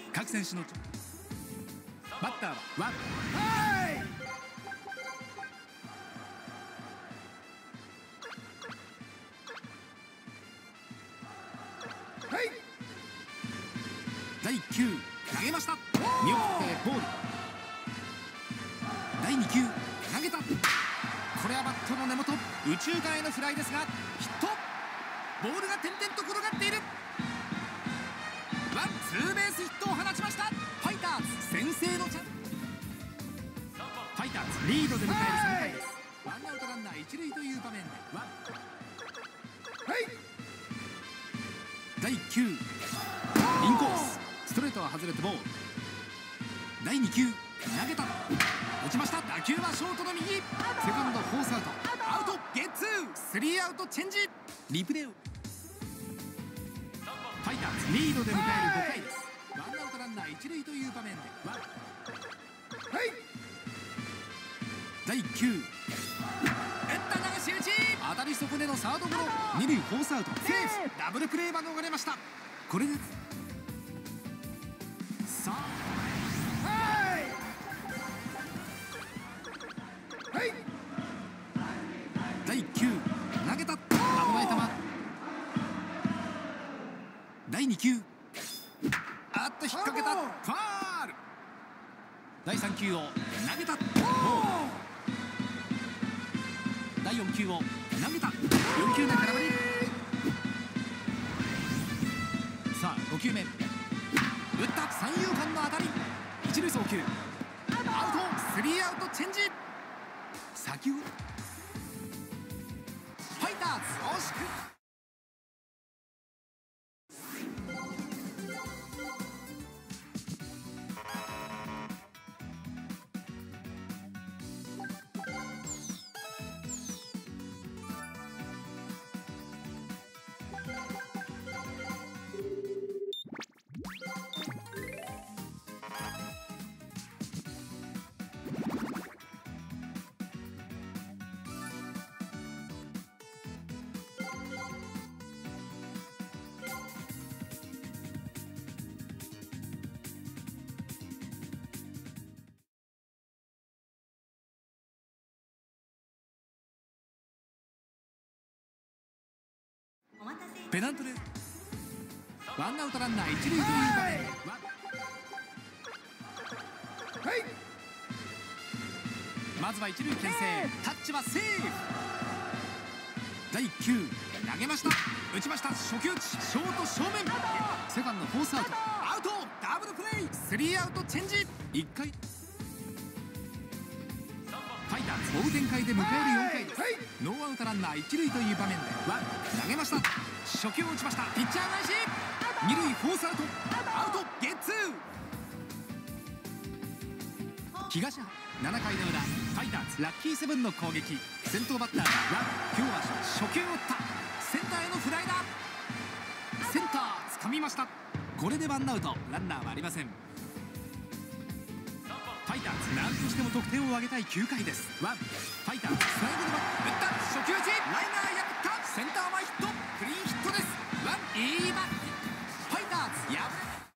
各選手のバッターはワン。だいきゅう投げました。見送ってボール。だいに球投げた。これはバットの根元右中間へのフライですがヒット。ボールが点々と転がっている。ワンツーベースヒットを放ちました。ファイターズ先制のチャンス。ファイターズリードで迎えるさんかいです。ワンアウトランナー一塁という場面でワン。だいきゅうインコースストレートは外れてボール。だいに球投げた。打ちました。打球はショートの右。セカンドフォースアウト。アウトゲッツースリーアウトチェンジ。リプレイをファイターズリードで迎えるごかいです。ワンアウトランナー一塁という場面でワン。だいきゅう打った流し打ち。当たり損ねのサードゴロ。二塁フォースアウトセーフ。ダブルプレーが逃れました。これでさあだいきゅう投げた。危ない球。だいに球あっと引っ掛けた。ファール。だいさん球を投げた。だいよん球を投げた。よん球目空振り。さあご球目打った三遊間の当たり。一塁送球アウトスリーアウトチェンジ。先をファイターズ惜しく。ペナントでワンアウトランナー一塁という場面。まずは一塁牽制。タッチはセーフ。だいいっ球投げました。打ちました。初球打ちショート正面。セカンドフォースアウトアウトダブルプレースリーアウトチェンジ。いっかいファイターズ追う展開で迎えるよんかいです。ノーアウトランナー一塁という場面でワン投げました。初球を打ちました。ピッチャー返し二塁フォースアウトアウトゲッツー。東浜ななかいの裏ファイターズラッキーセブンの攻撃。先頭バッターがワン。今日は初球を打ったセンターへのフライだ。センター掴みました。これでワンアウトランナーはありません。ファイターズ何としても得点を挙げたいきゅうかいです。ワンファイターズ最後のバッ打った初球打ちライナー破ったセンター前ヒットクリーンヒットです。ワンいいバッティングファイターズや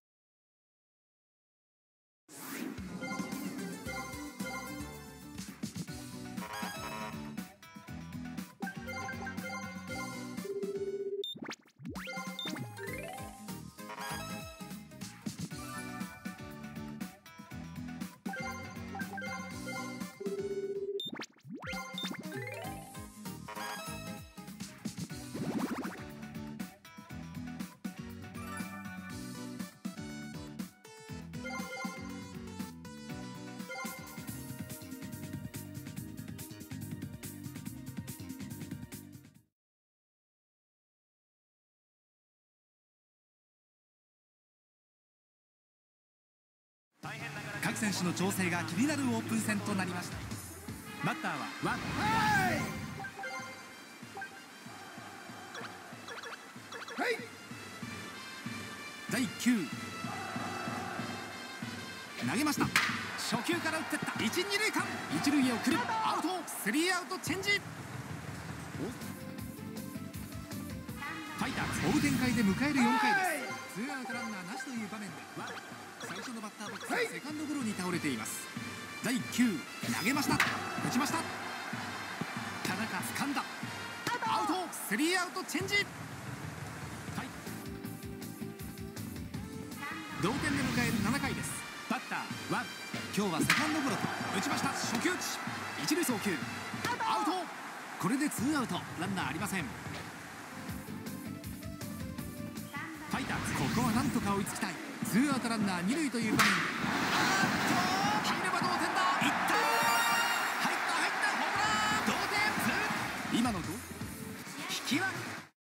各選手の調整が気になるオープン戦となりました。バッターはワン。だいいっ球投げました。初球から打ってった一、二塁間一塁へ送るアウトスリーアウトチェンジ。ファイターズ追う展開で迎えるよんかいです。ツーアウトランナーなしという場面でワン最初のバッターボックスはセカンドゴロに倒れています。だいきゅう投げました。打ちました。田中掴んだ。アウト。スリーアウトチェンジ。はい、同点で迎えるななかいです。バッターワン。今日はセカンドゴロと打ちました。初球打ち。一塁送球アウト。これでツーアウト、ランナーありません。ファイターズ、ここはなんとか追いつきたい。ツーアウトランナー二塁という場面。あーっと入れば同点だ。いった。入った入った、ホームラン。同点。今のと引き分け。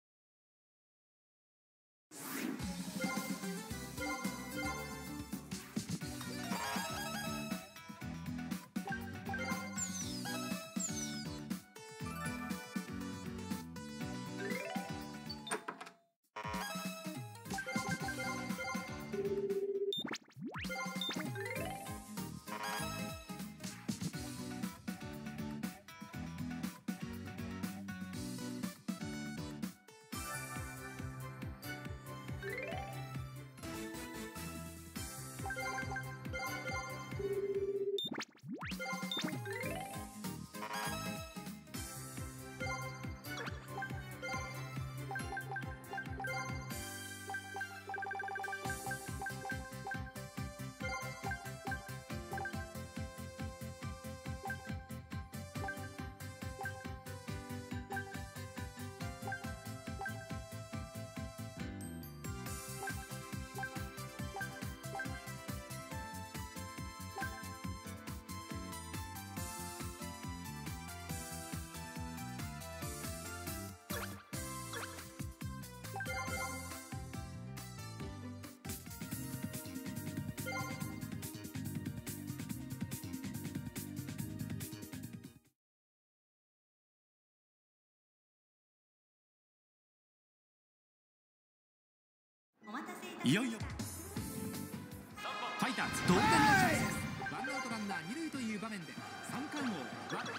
いよいよファイターズ同点のチャンスです。ワンアウトランナー二塁という場面で三冠王は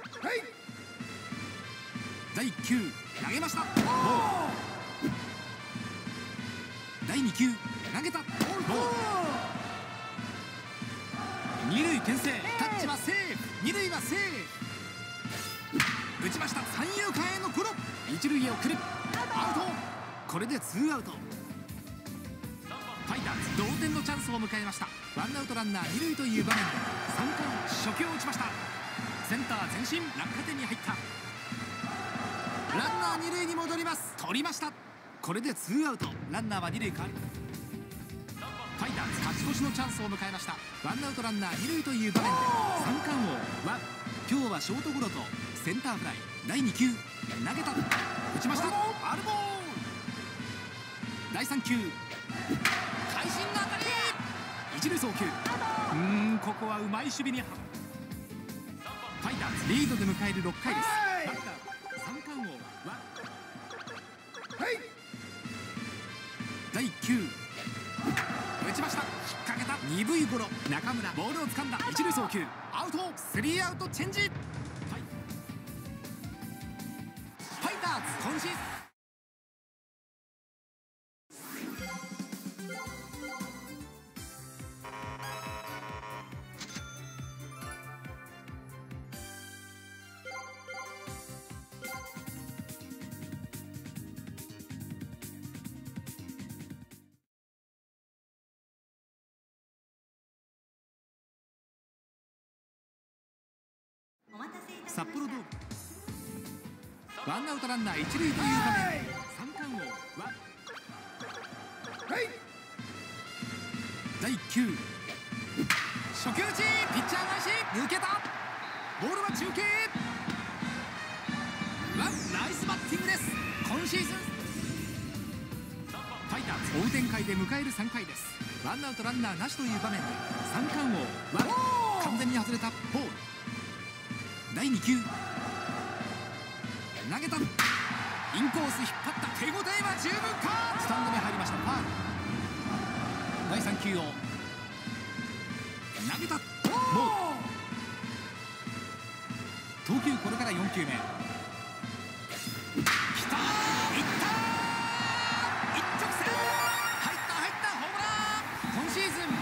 だいきゅう投げました。だいに球投げた。二塁牽制、タッチはセーフ。二塁はセーフ。打ちました。三遊間へのゴロ。一塁へ送る。アウト。これでツーアウト。ファイターズ同点のチャンスを迎えました。ワンアウトランナー二塁という場面でさんかん初球を打ちました。センター前進、落下点に入った。ランナー二塁に戻ります。取りました。これでツーアウト、ランナーは二塁か。ファイターズ勝ち越しのチャンスを迎えました。ワンアウトランナー二塁という場面で三冠王は今日はショートゴロとセンターフライ。だいに球投げた。打ちました。ファウルボール。だいさん球会心の当たり。一塁送球。うーんここはうまい守備に。ファイターズリードで迎えるろっかいです。バッター三冠王はだいきゅう打ちました。引っ掛けた。鈍いゴロ。中村ボールを掴んだ。一塁送球アウト。スリーアウトチェンジ。ファイファイターズ今シーズン札幌ドームワンアウトランナー一塁という場面。三冠王はだいきゅう初球打ち。ピッチャー返し抜けた。ボールは中継。ワンナイスバッティングです。今シーズンファイターズ追う展開で迎えるさんかいです。ワンアウトランナーなしという場面で三冠王は完全に外れた。ボール。だいに球投げた。インコース引っ張った。手応えは十分か。スタンドに入りました。ファウル。だいさん球を投げた。ボール。投球これからよん球目。きたー。いったー。一直線。入った入った。ホームラン。今シーズン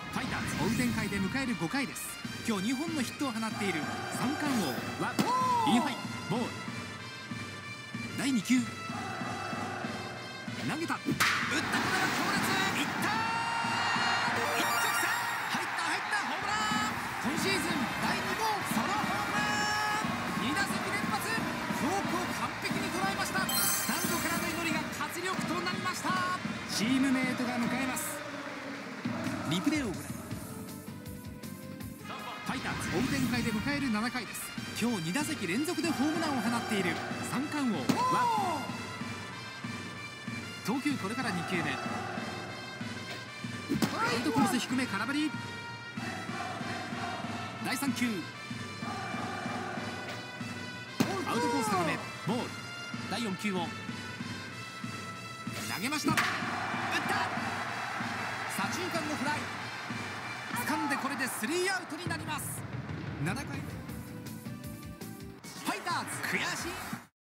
ファイターズ追う展開で迎えるごかいです。今日にほんのヒットを放っている三冠王はインハイボール。だいにきゅう投げた、打った、これは強烈、いったー、一直線、入った入った、ホームラン。今シーズンだいにごうソロホームラン、にだせき連発、フォークを完璧に捉えました。スタンドからの祈りが活力となりました。チームメートが迎えます。リプレイをご覧。ファイターズ追う展開で迎えるななかいです。今日にだせき連続でホームランを放っている三冠王は投球、これからにきゅうめ、アウトコース低め空振り。だいさんきゅうアウトコース高めボール。だいよんきゅうを投げました、打った、左中間のフライ、掴んでこれでスリーアウトになります。ななかいファイターズ悔しい。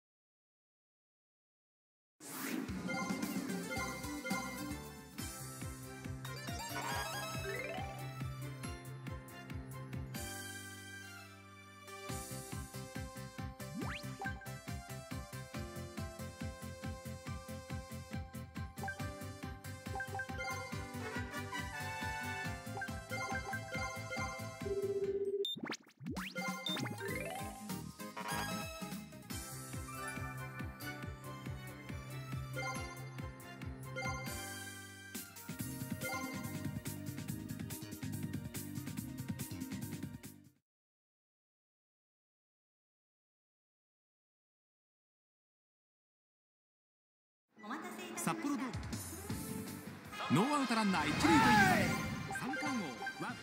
札幌ドーム、ノーアウトランナー一塁という場面、三冠王は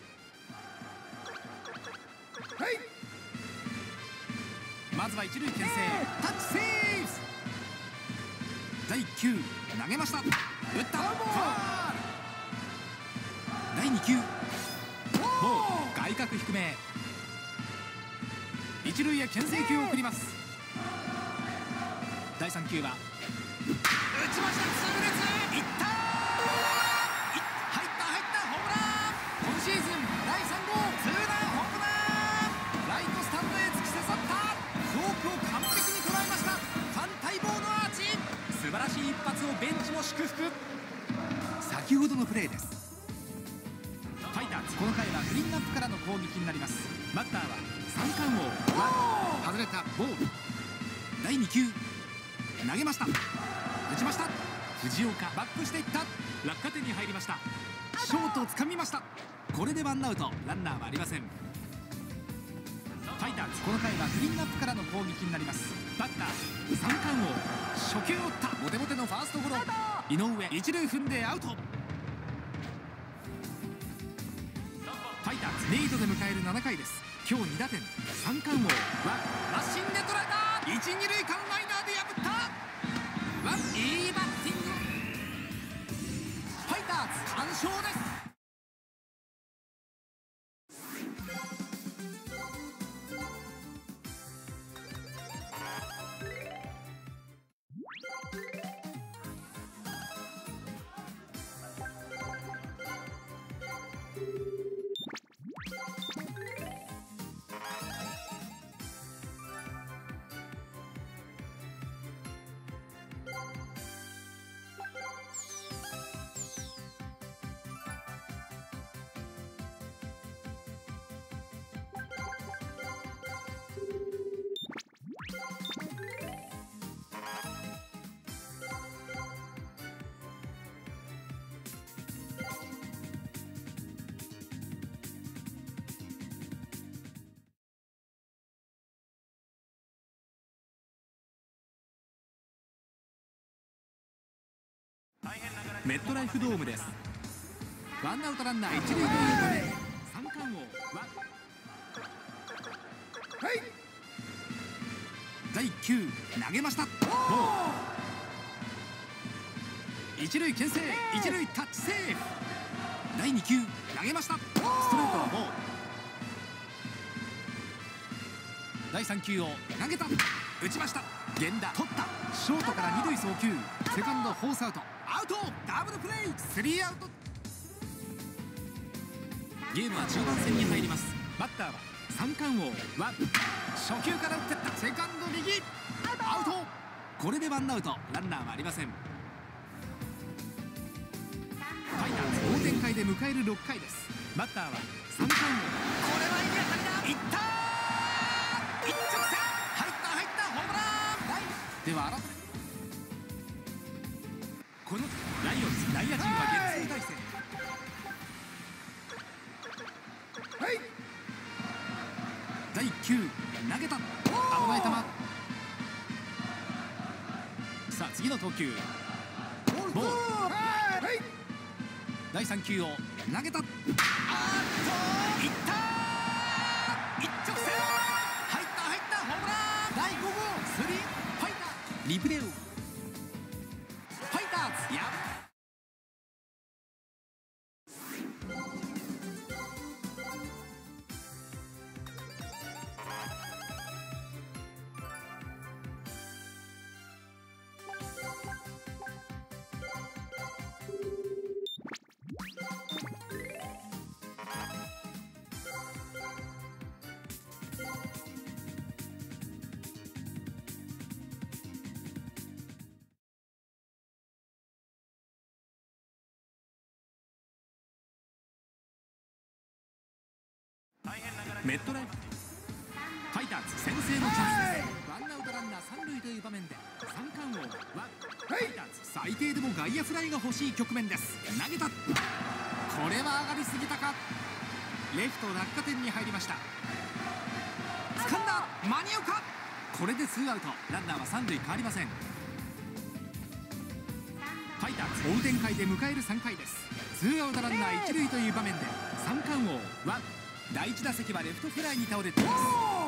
まずは一塁牽制、タッチセーフ。だいいっきゅう投げました、打った、ファール。だいにきゅうボール、外角低め、一塁へ牽制球を送ります。だいさんきゅうは打ちました、痛烈、いった、入った入ったホームラン。今シーズンだいさんごうツーランホームラン、ライトスタンドへ突き刺さった、フォークを完璧に捉えました。ファン待望のアーチ、素晴らしい一発をベンチも祝福。先ほどのプレーです。ファイターズこの回はクリーンアップからの攻撃になります。バッターは三冠王は外れたボール。だいにきゅう投げました、打ちました、藤岡バックしていった、落下点に入りました。ショートを掴みました。これでワンアウト、ランナーはありません。ファイターズこの回はクリーンアップからの攻撃になります。バッター三冠王、初球を打った、ボテボテのファーストゴロ、井上一塁踏んでアウト。ファイターズリードで迎えるななかいです。今日にだてん、三冠王はマシンで捉えた、一二塁間ライナーで破った、いいバッティング。ファイターズ完勝です。メットライフドームです。ワンアウトランナー一塁という場面、三冠王はだいいっきゅう投げました、ボール、一塁牽制、一塁タッチセーフ。だいにきゅう投げました、ストレートはボール。だいさんきゅうを投げた、打ちました、源田取った、ショートから二塁送球、セカンドフォースアウト、アウト、ダブルプレー、スリーアウト。 ゲームは中盤戦に入ります。バッターは三冠王ワン。初球から打ってったセカンド右アウト。これでワンアウト、ランナーはありません。ファイターズ追う展開で迎えるろっかいです。バッターは三冠王。これはいい当たりだ。いったー、一直線入った入ったホームラン。では改めこのライオンズ内野陣はゲッツー体制。はいだいいっ球投げた。危ない球。さあ次の投球ボール。だいさん球を投げた。あーっといったー、一直線入った入ったホームラン。だいご号スリーファイターリプレイをファイターズやメットライフファイターズ先制のチャンスです。ワンアウトランナー三塁という場面で三冠王ワン。ファイターズ最低でも外野フライが欲しい局面です。投げた。これは上がりすぎたか。レフト落下点に入りました。掴んだ、間に合うか。これでツーアウト、ランナーは三塁変わりません。ファイターズ追う展開で迎えるさんかいです。ツーアウトランナー一塁という場面で三冠王ワン。だいいち打席はレフトフライに倒れています。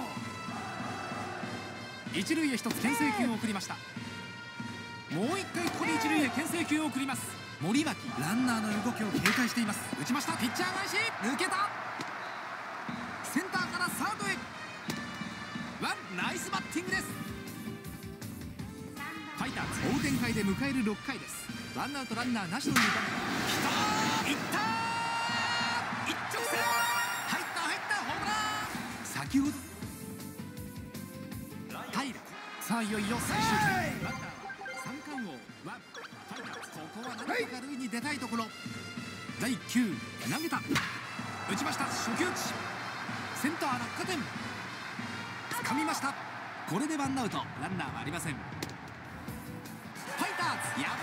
一塁へ一つ牽制球を送りました。もう一回ここで一塁へ牽制球を送ります。森脇ランナーの動きを警戒しています。打ちました。ピッチャー返し抜けた。センターからサードへワン。ナイスバッティングです。ファイターズ追う展開で迎えるろっかいです。ワンアウトランナーなしという場面。きたー、いったー、一直線入った入ったホームラン。先ほど平。さあいよいよ最終回。バッターは三冠王ワン。ファイターズここは何とか塁に出たいところ。だいいっ球投げた。打ちました。初球打ちセンター落下点掴みました。これでワンアウト、ランナーはありません。ファイターズや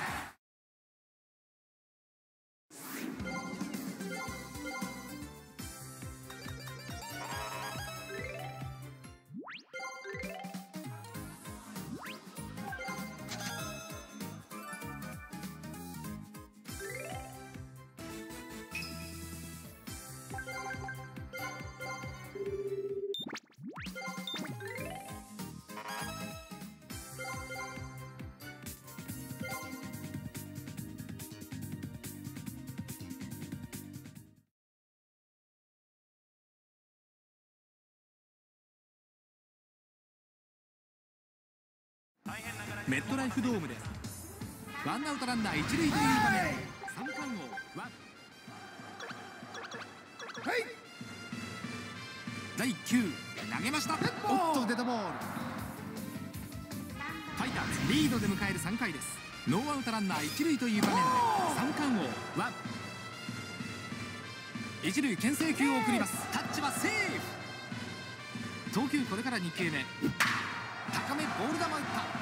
メットライフドームです。ワンアウトランナー一塁という場面。三冠王ワン。だいいっ球投げました。おっとデッドボール。ファイターズリードで迎えるさんかいです。ノーアウトランナー一塁という場面で三冠王ワン。一塁牽制球を送ります。タッチはセーフ。投球これからに球目。高めボール球打った。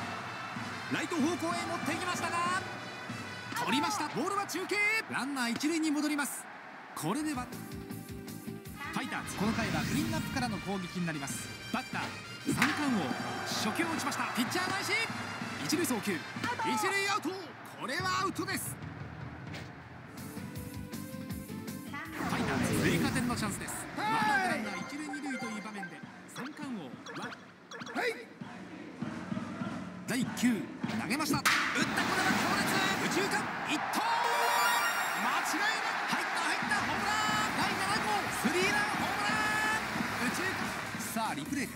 ライト方向へ持っていきましたが取りました。ボールは中継。ランナー一塁に戻ります。これではファイターズこの回はクリーンアップからの攻撃になります。バッター三冠王初球を打ちました。ピッチャー返し一塁送球一塁アウト。これはアウトです。ファイターズ追加点のチャンスです。ワンアウトランナー一塁二塁という場面で三冠王ワン。だいいっ球投げました。打った。これは強烈右中間一投間違いなく入った入ったホームラン。だいなな号スリーランホームラン右中間。さあリプレイです。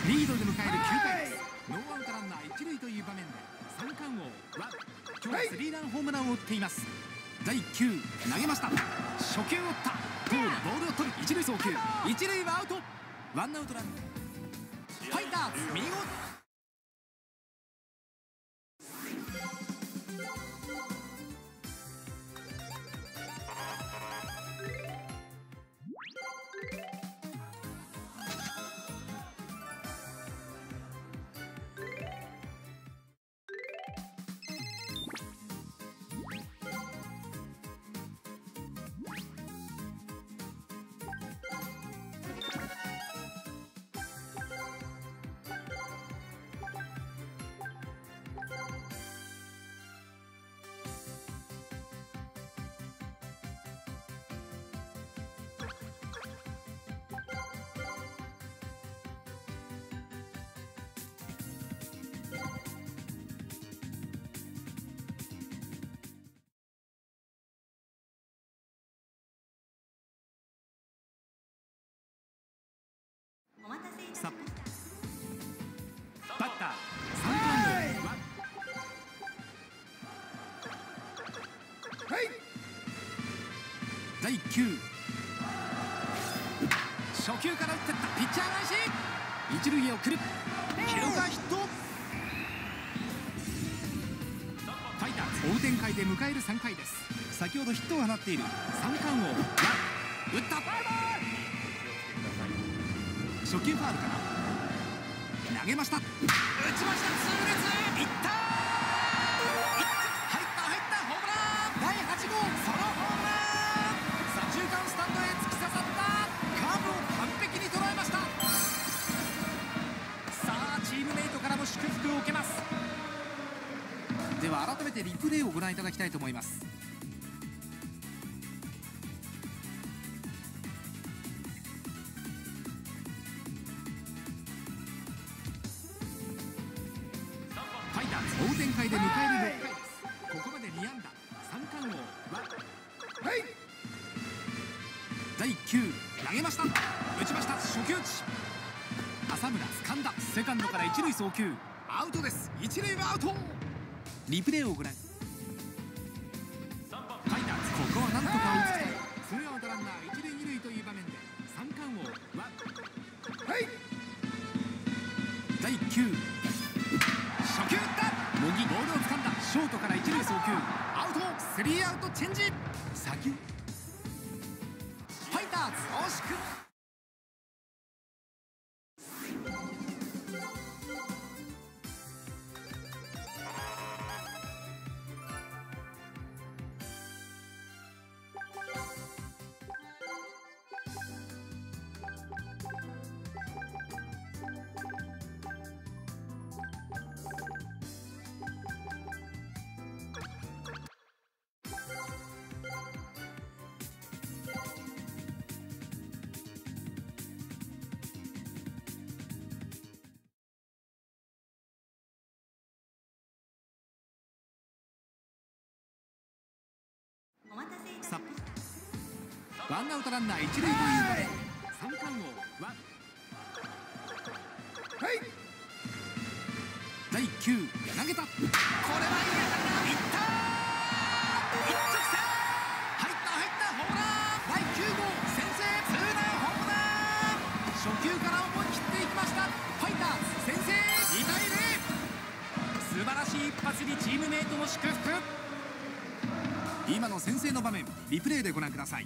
リードで迎えるきゅうかいです。ノーアウトランナー一塁という場面で三冠王は今日はスリーランホームランを打っています。だいきゅう投げました。初球を打った。ボールボールを取る。一塁送球。一塁はアウト。ワンアウトランナー。ファイターズ見事。さバッター三冠王はだいきゅう初球から打ってった。ピッチャー返し一塁へ送る。記録はヒット。ファイターズ追う展開で迎えるさんかいです。先ほどヒットを放っている三冠王は打った。初球ファウルかな。投げました。打ちました。痛烈いった。入った入ったホームラン。だいはちごうソロホームラン。左中間スタンドへ突き刺さったカーブを完璧に捉えました。さあチームメイトからも祝福を受けます。では改めてリプレイをご覧いただきたいと思います。追う展開で迎えるろっかいです。ここまでに安打。三冠王はだいきゅう投げました。打ちました。初球打ち。浅村掴んだ。セカンドから一塁送球。アウトです。一塁はアウト。リプレイをご覧。ファイターズここはなんとか追いつきたい。ツーアウトランナー一塁二塁という場面で三冠王はだいきゅう初球打った。茂木ボールを掴んだ。ショートから一塁送球。アウト。スリーアウトチェンジ。先ファイターズ惜しくも。さワンアウトランナー一塁という場面。三冠王はだいきゅう投げた。これはいい当たりだ。いった一直線。入った入ったホームラン。だいきゅうごう先制ツーランホームラン。初球から思い切っていきました。ファイターズ先制にたいゼロ。素晴らしい一発にチームメイトも祝福。今の先制の場面リプレイでご覧ください。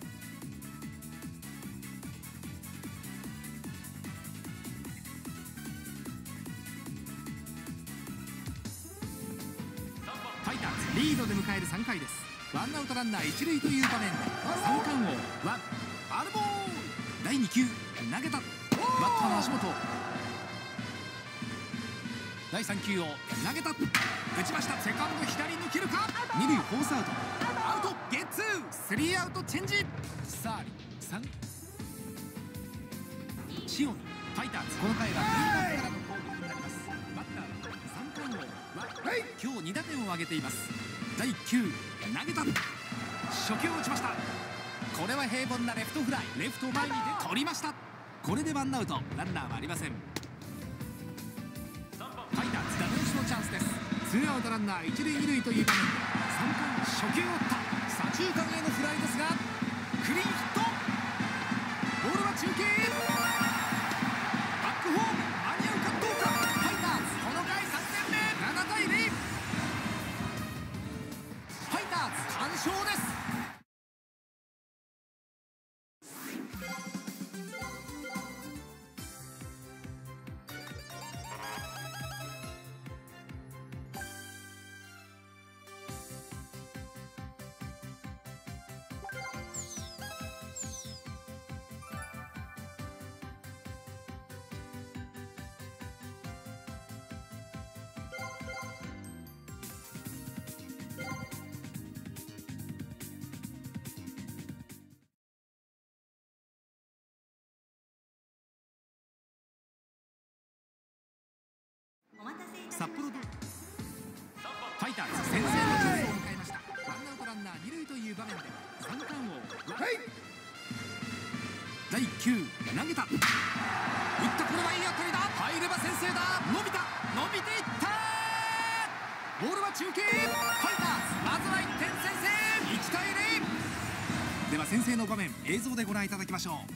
ファイターズリードで迎えるさんかいです。ワンアウトランナー一塁という場面で三冠王はファウルボール。だいにきゅう投げた。バッターの足元。だいさんきゅうを投げた。打ちました。セカンド左抜けるか。二塁フォースアウト。アウトゲッツー。スリーアウトチェンジ。さあさん塩見ファイターズこの回は右バッターからの攻撃になります。バッターの三冠王は今日にだてんを挙げています。だいきゅう投げた。初球を打ちました。これは平凡なレフトフライ。レフト前にで取りました。これでワンアウトランナーはありません。 ファイターズダメ押しのチャンスです。ツーアウトランナー一塁二塁という場面でさんかん初球を打った左中間へのフライですがクリーンヒット。ボールは中継、バックホーム間に合うかどうか。ファイターズこの回さんてんめ、ななたいゼロ。ファイターズ完勝です。札幌ドームファイターズ先制のチャンスを迎えました。ワンアウトランナー二塁という場面で三冠王、はい、だいきゅう投げた、打った、これはいい当たりだ、入れば先制だ、伸びた、伸びていった、ボールは中継、ファイターズまずはいってん先制、いちたいゼロ。では先制の場面映像でご覧いただきましょう。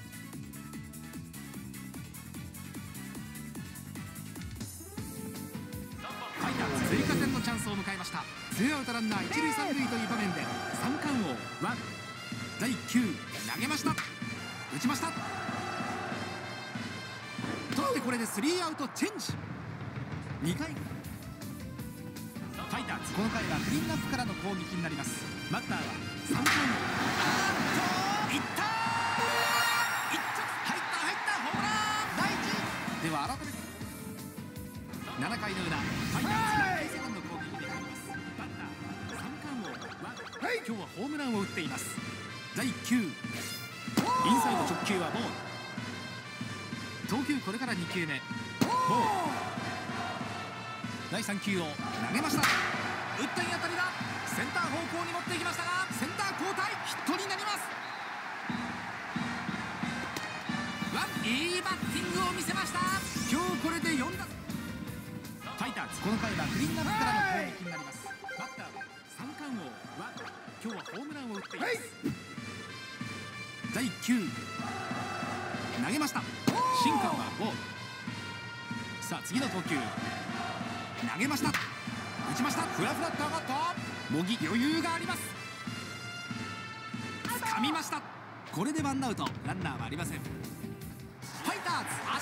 追加点のチャンスを迎えました。ツーアウトランナー一塁三塁という場面で三冠王ワンだいきゅう投げました、打ちました、取ってこれでスリーアウトチェンジ。にかいファイターズこの回はクリーンナップからの攻撃になります。バッターは三冠王、あーっといった、一着入った入ったホームランだいいち。では改めてななかいの裏ファイターズセカンド攻撃に入ります。バッター三冠王は今日はホームランを打っています。だいきゅうインサイド直球はボール、投球これからにきゅうめ、ボール、だいさん球を投げました、打ったいい当たりだ、センター方向に持っていきましたがセンター交代、ヒットになります。ワンいいバッティングを見せました。今日これでよんだすファイターズこの回はクリーンナップからの攻撃になります。バッターは三冠王は今日はホームランを打っています。だいきゅう投げました、シンカーはボール、さあ次の投球投げました、打ちました、フラフラっと上がった、茂木余裕があります、掴みました。これでワンアウトランナーはありません。ファイターズ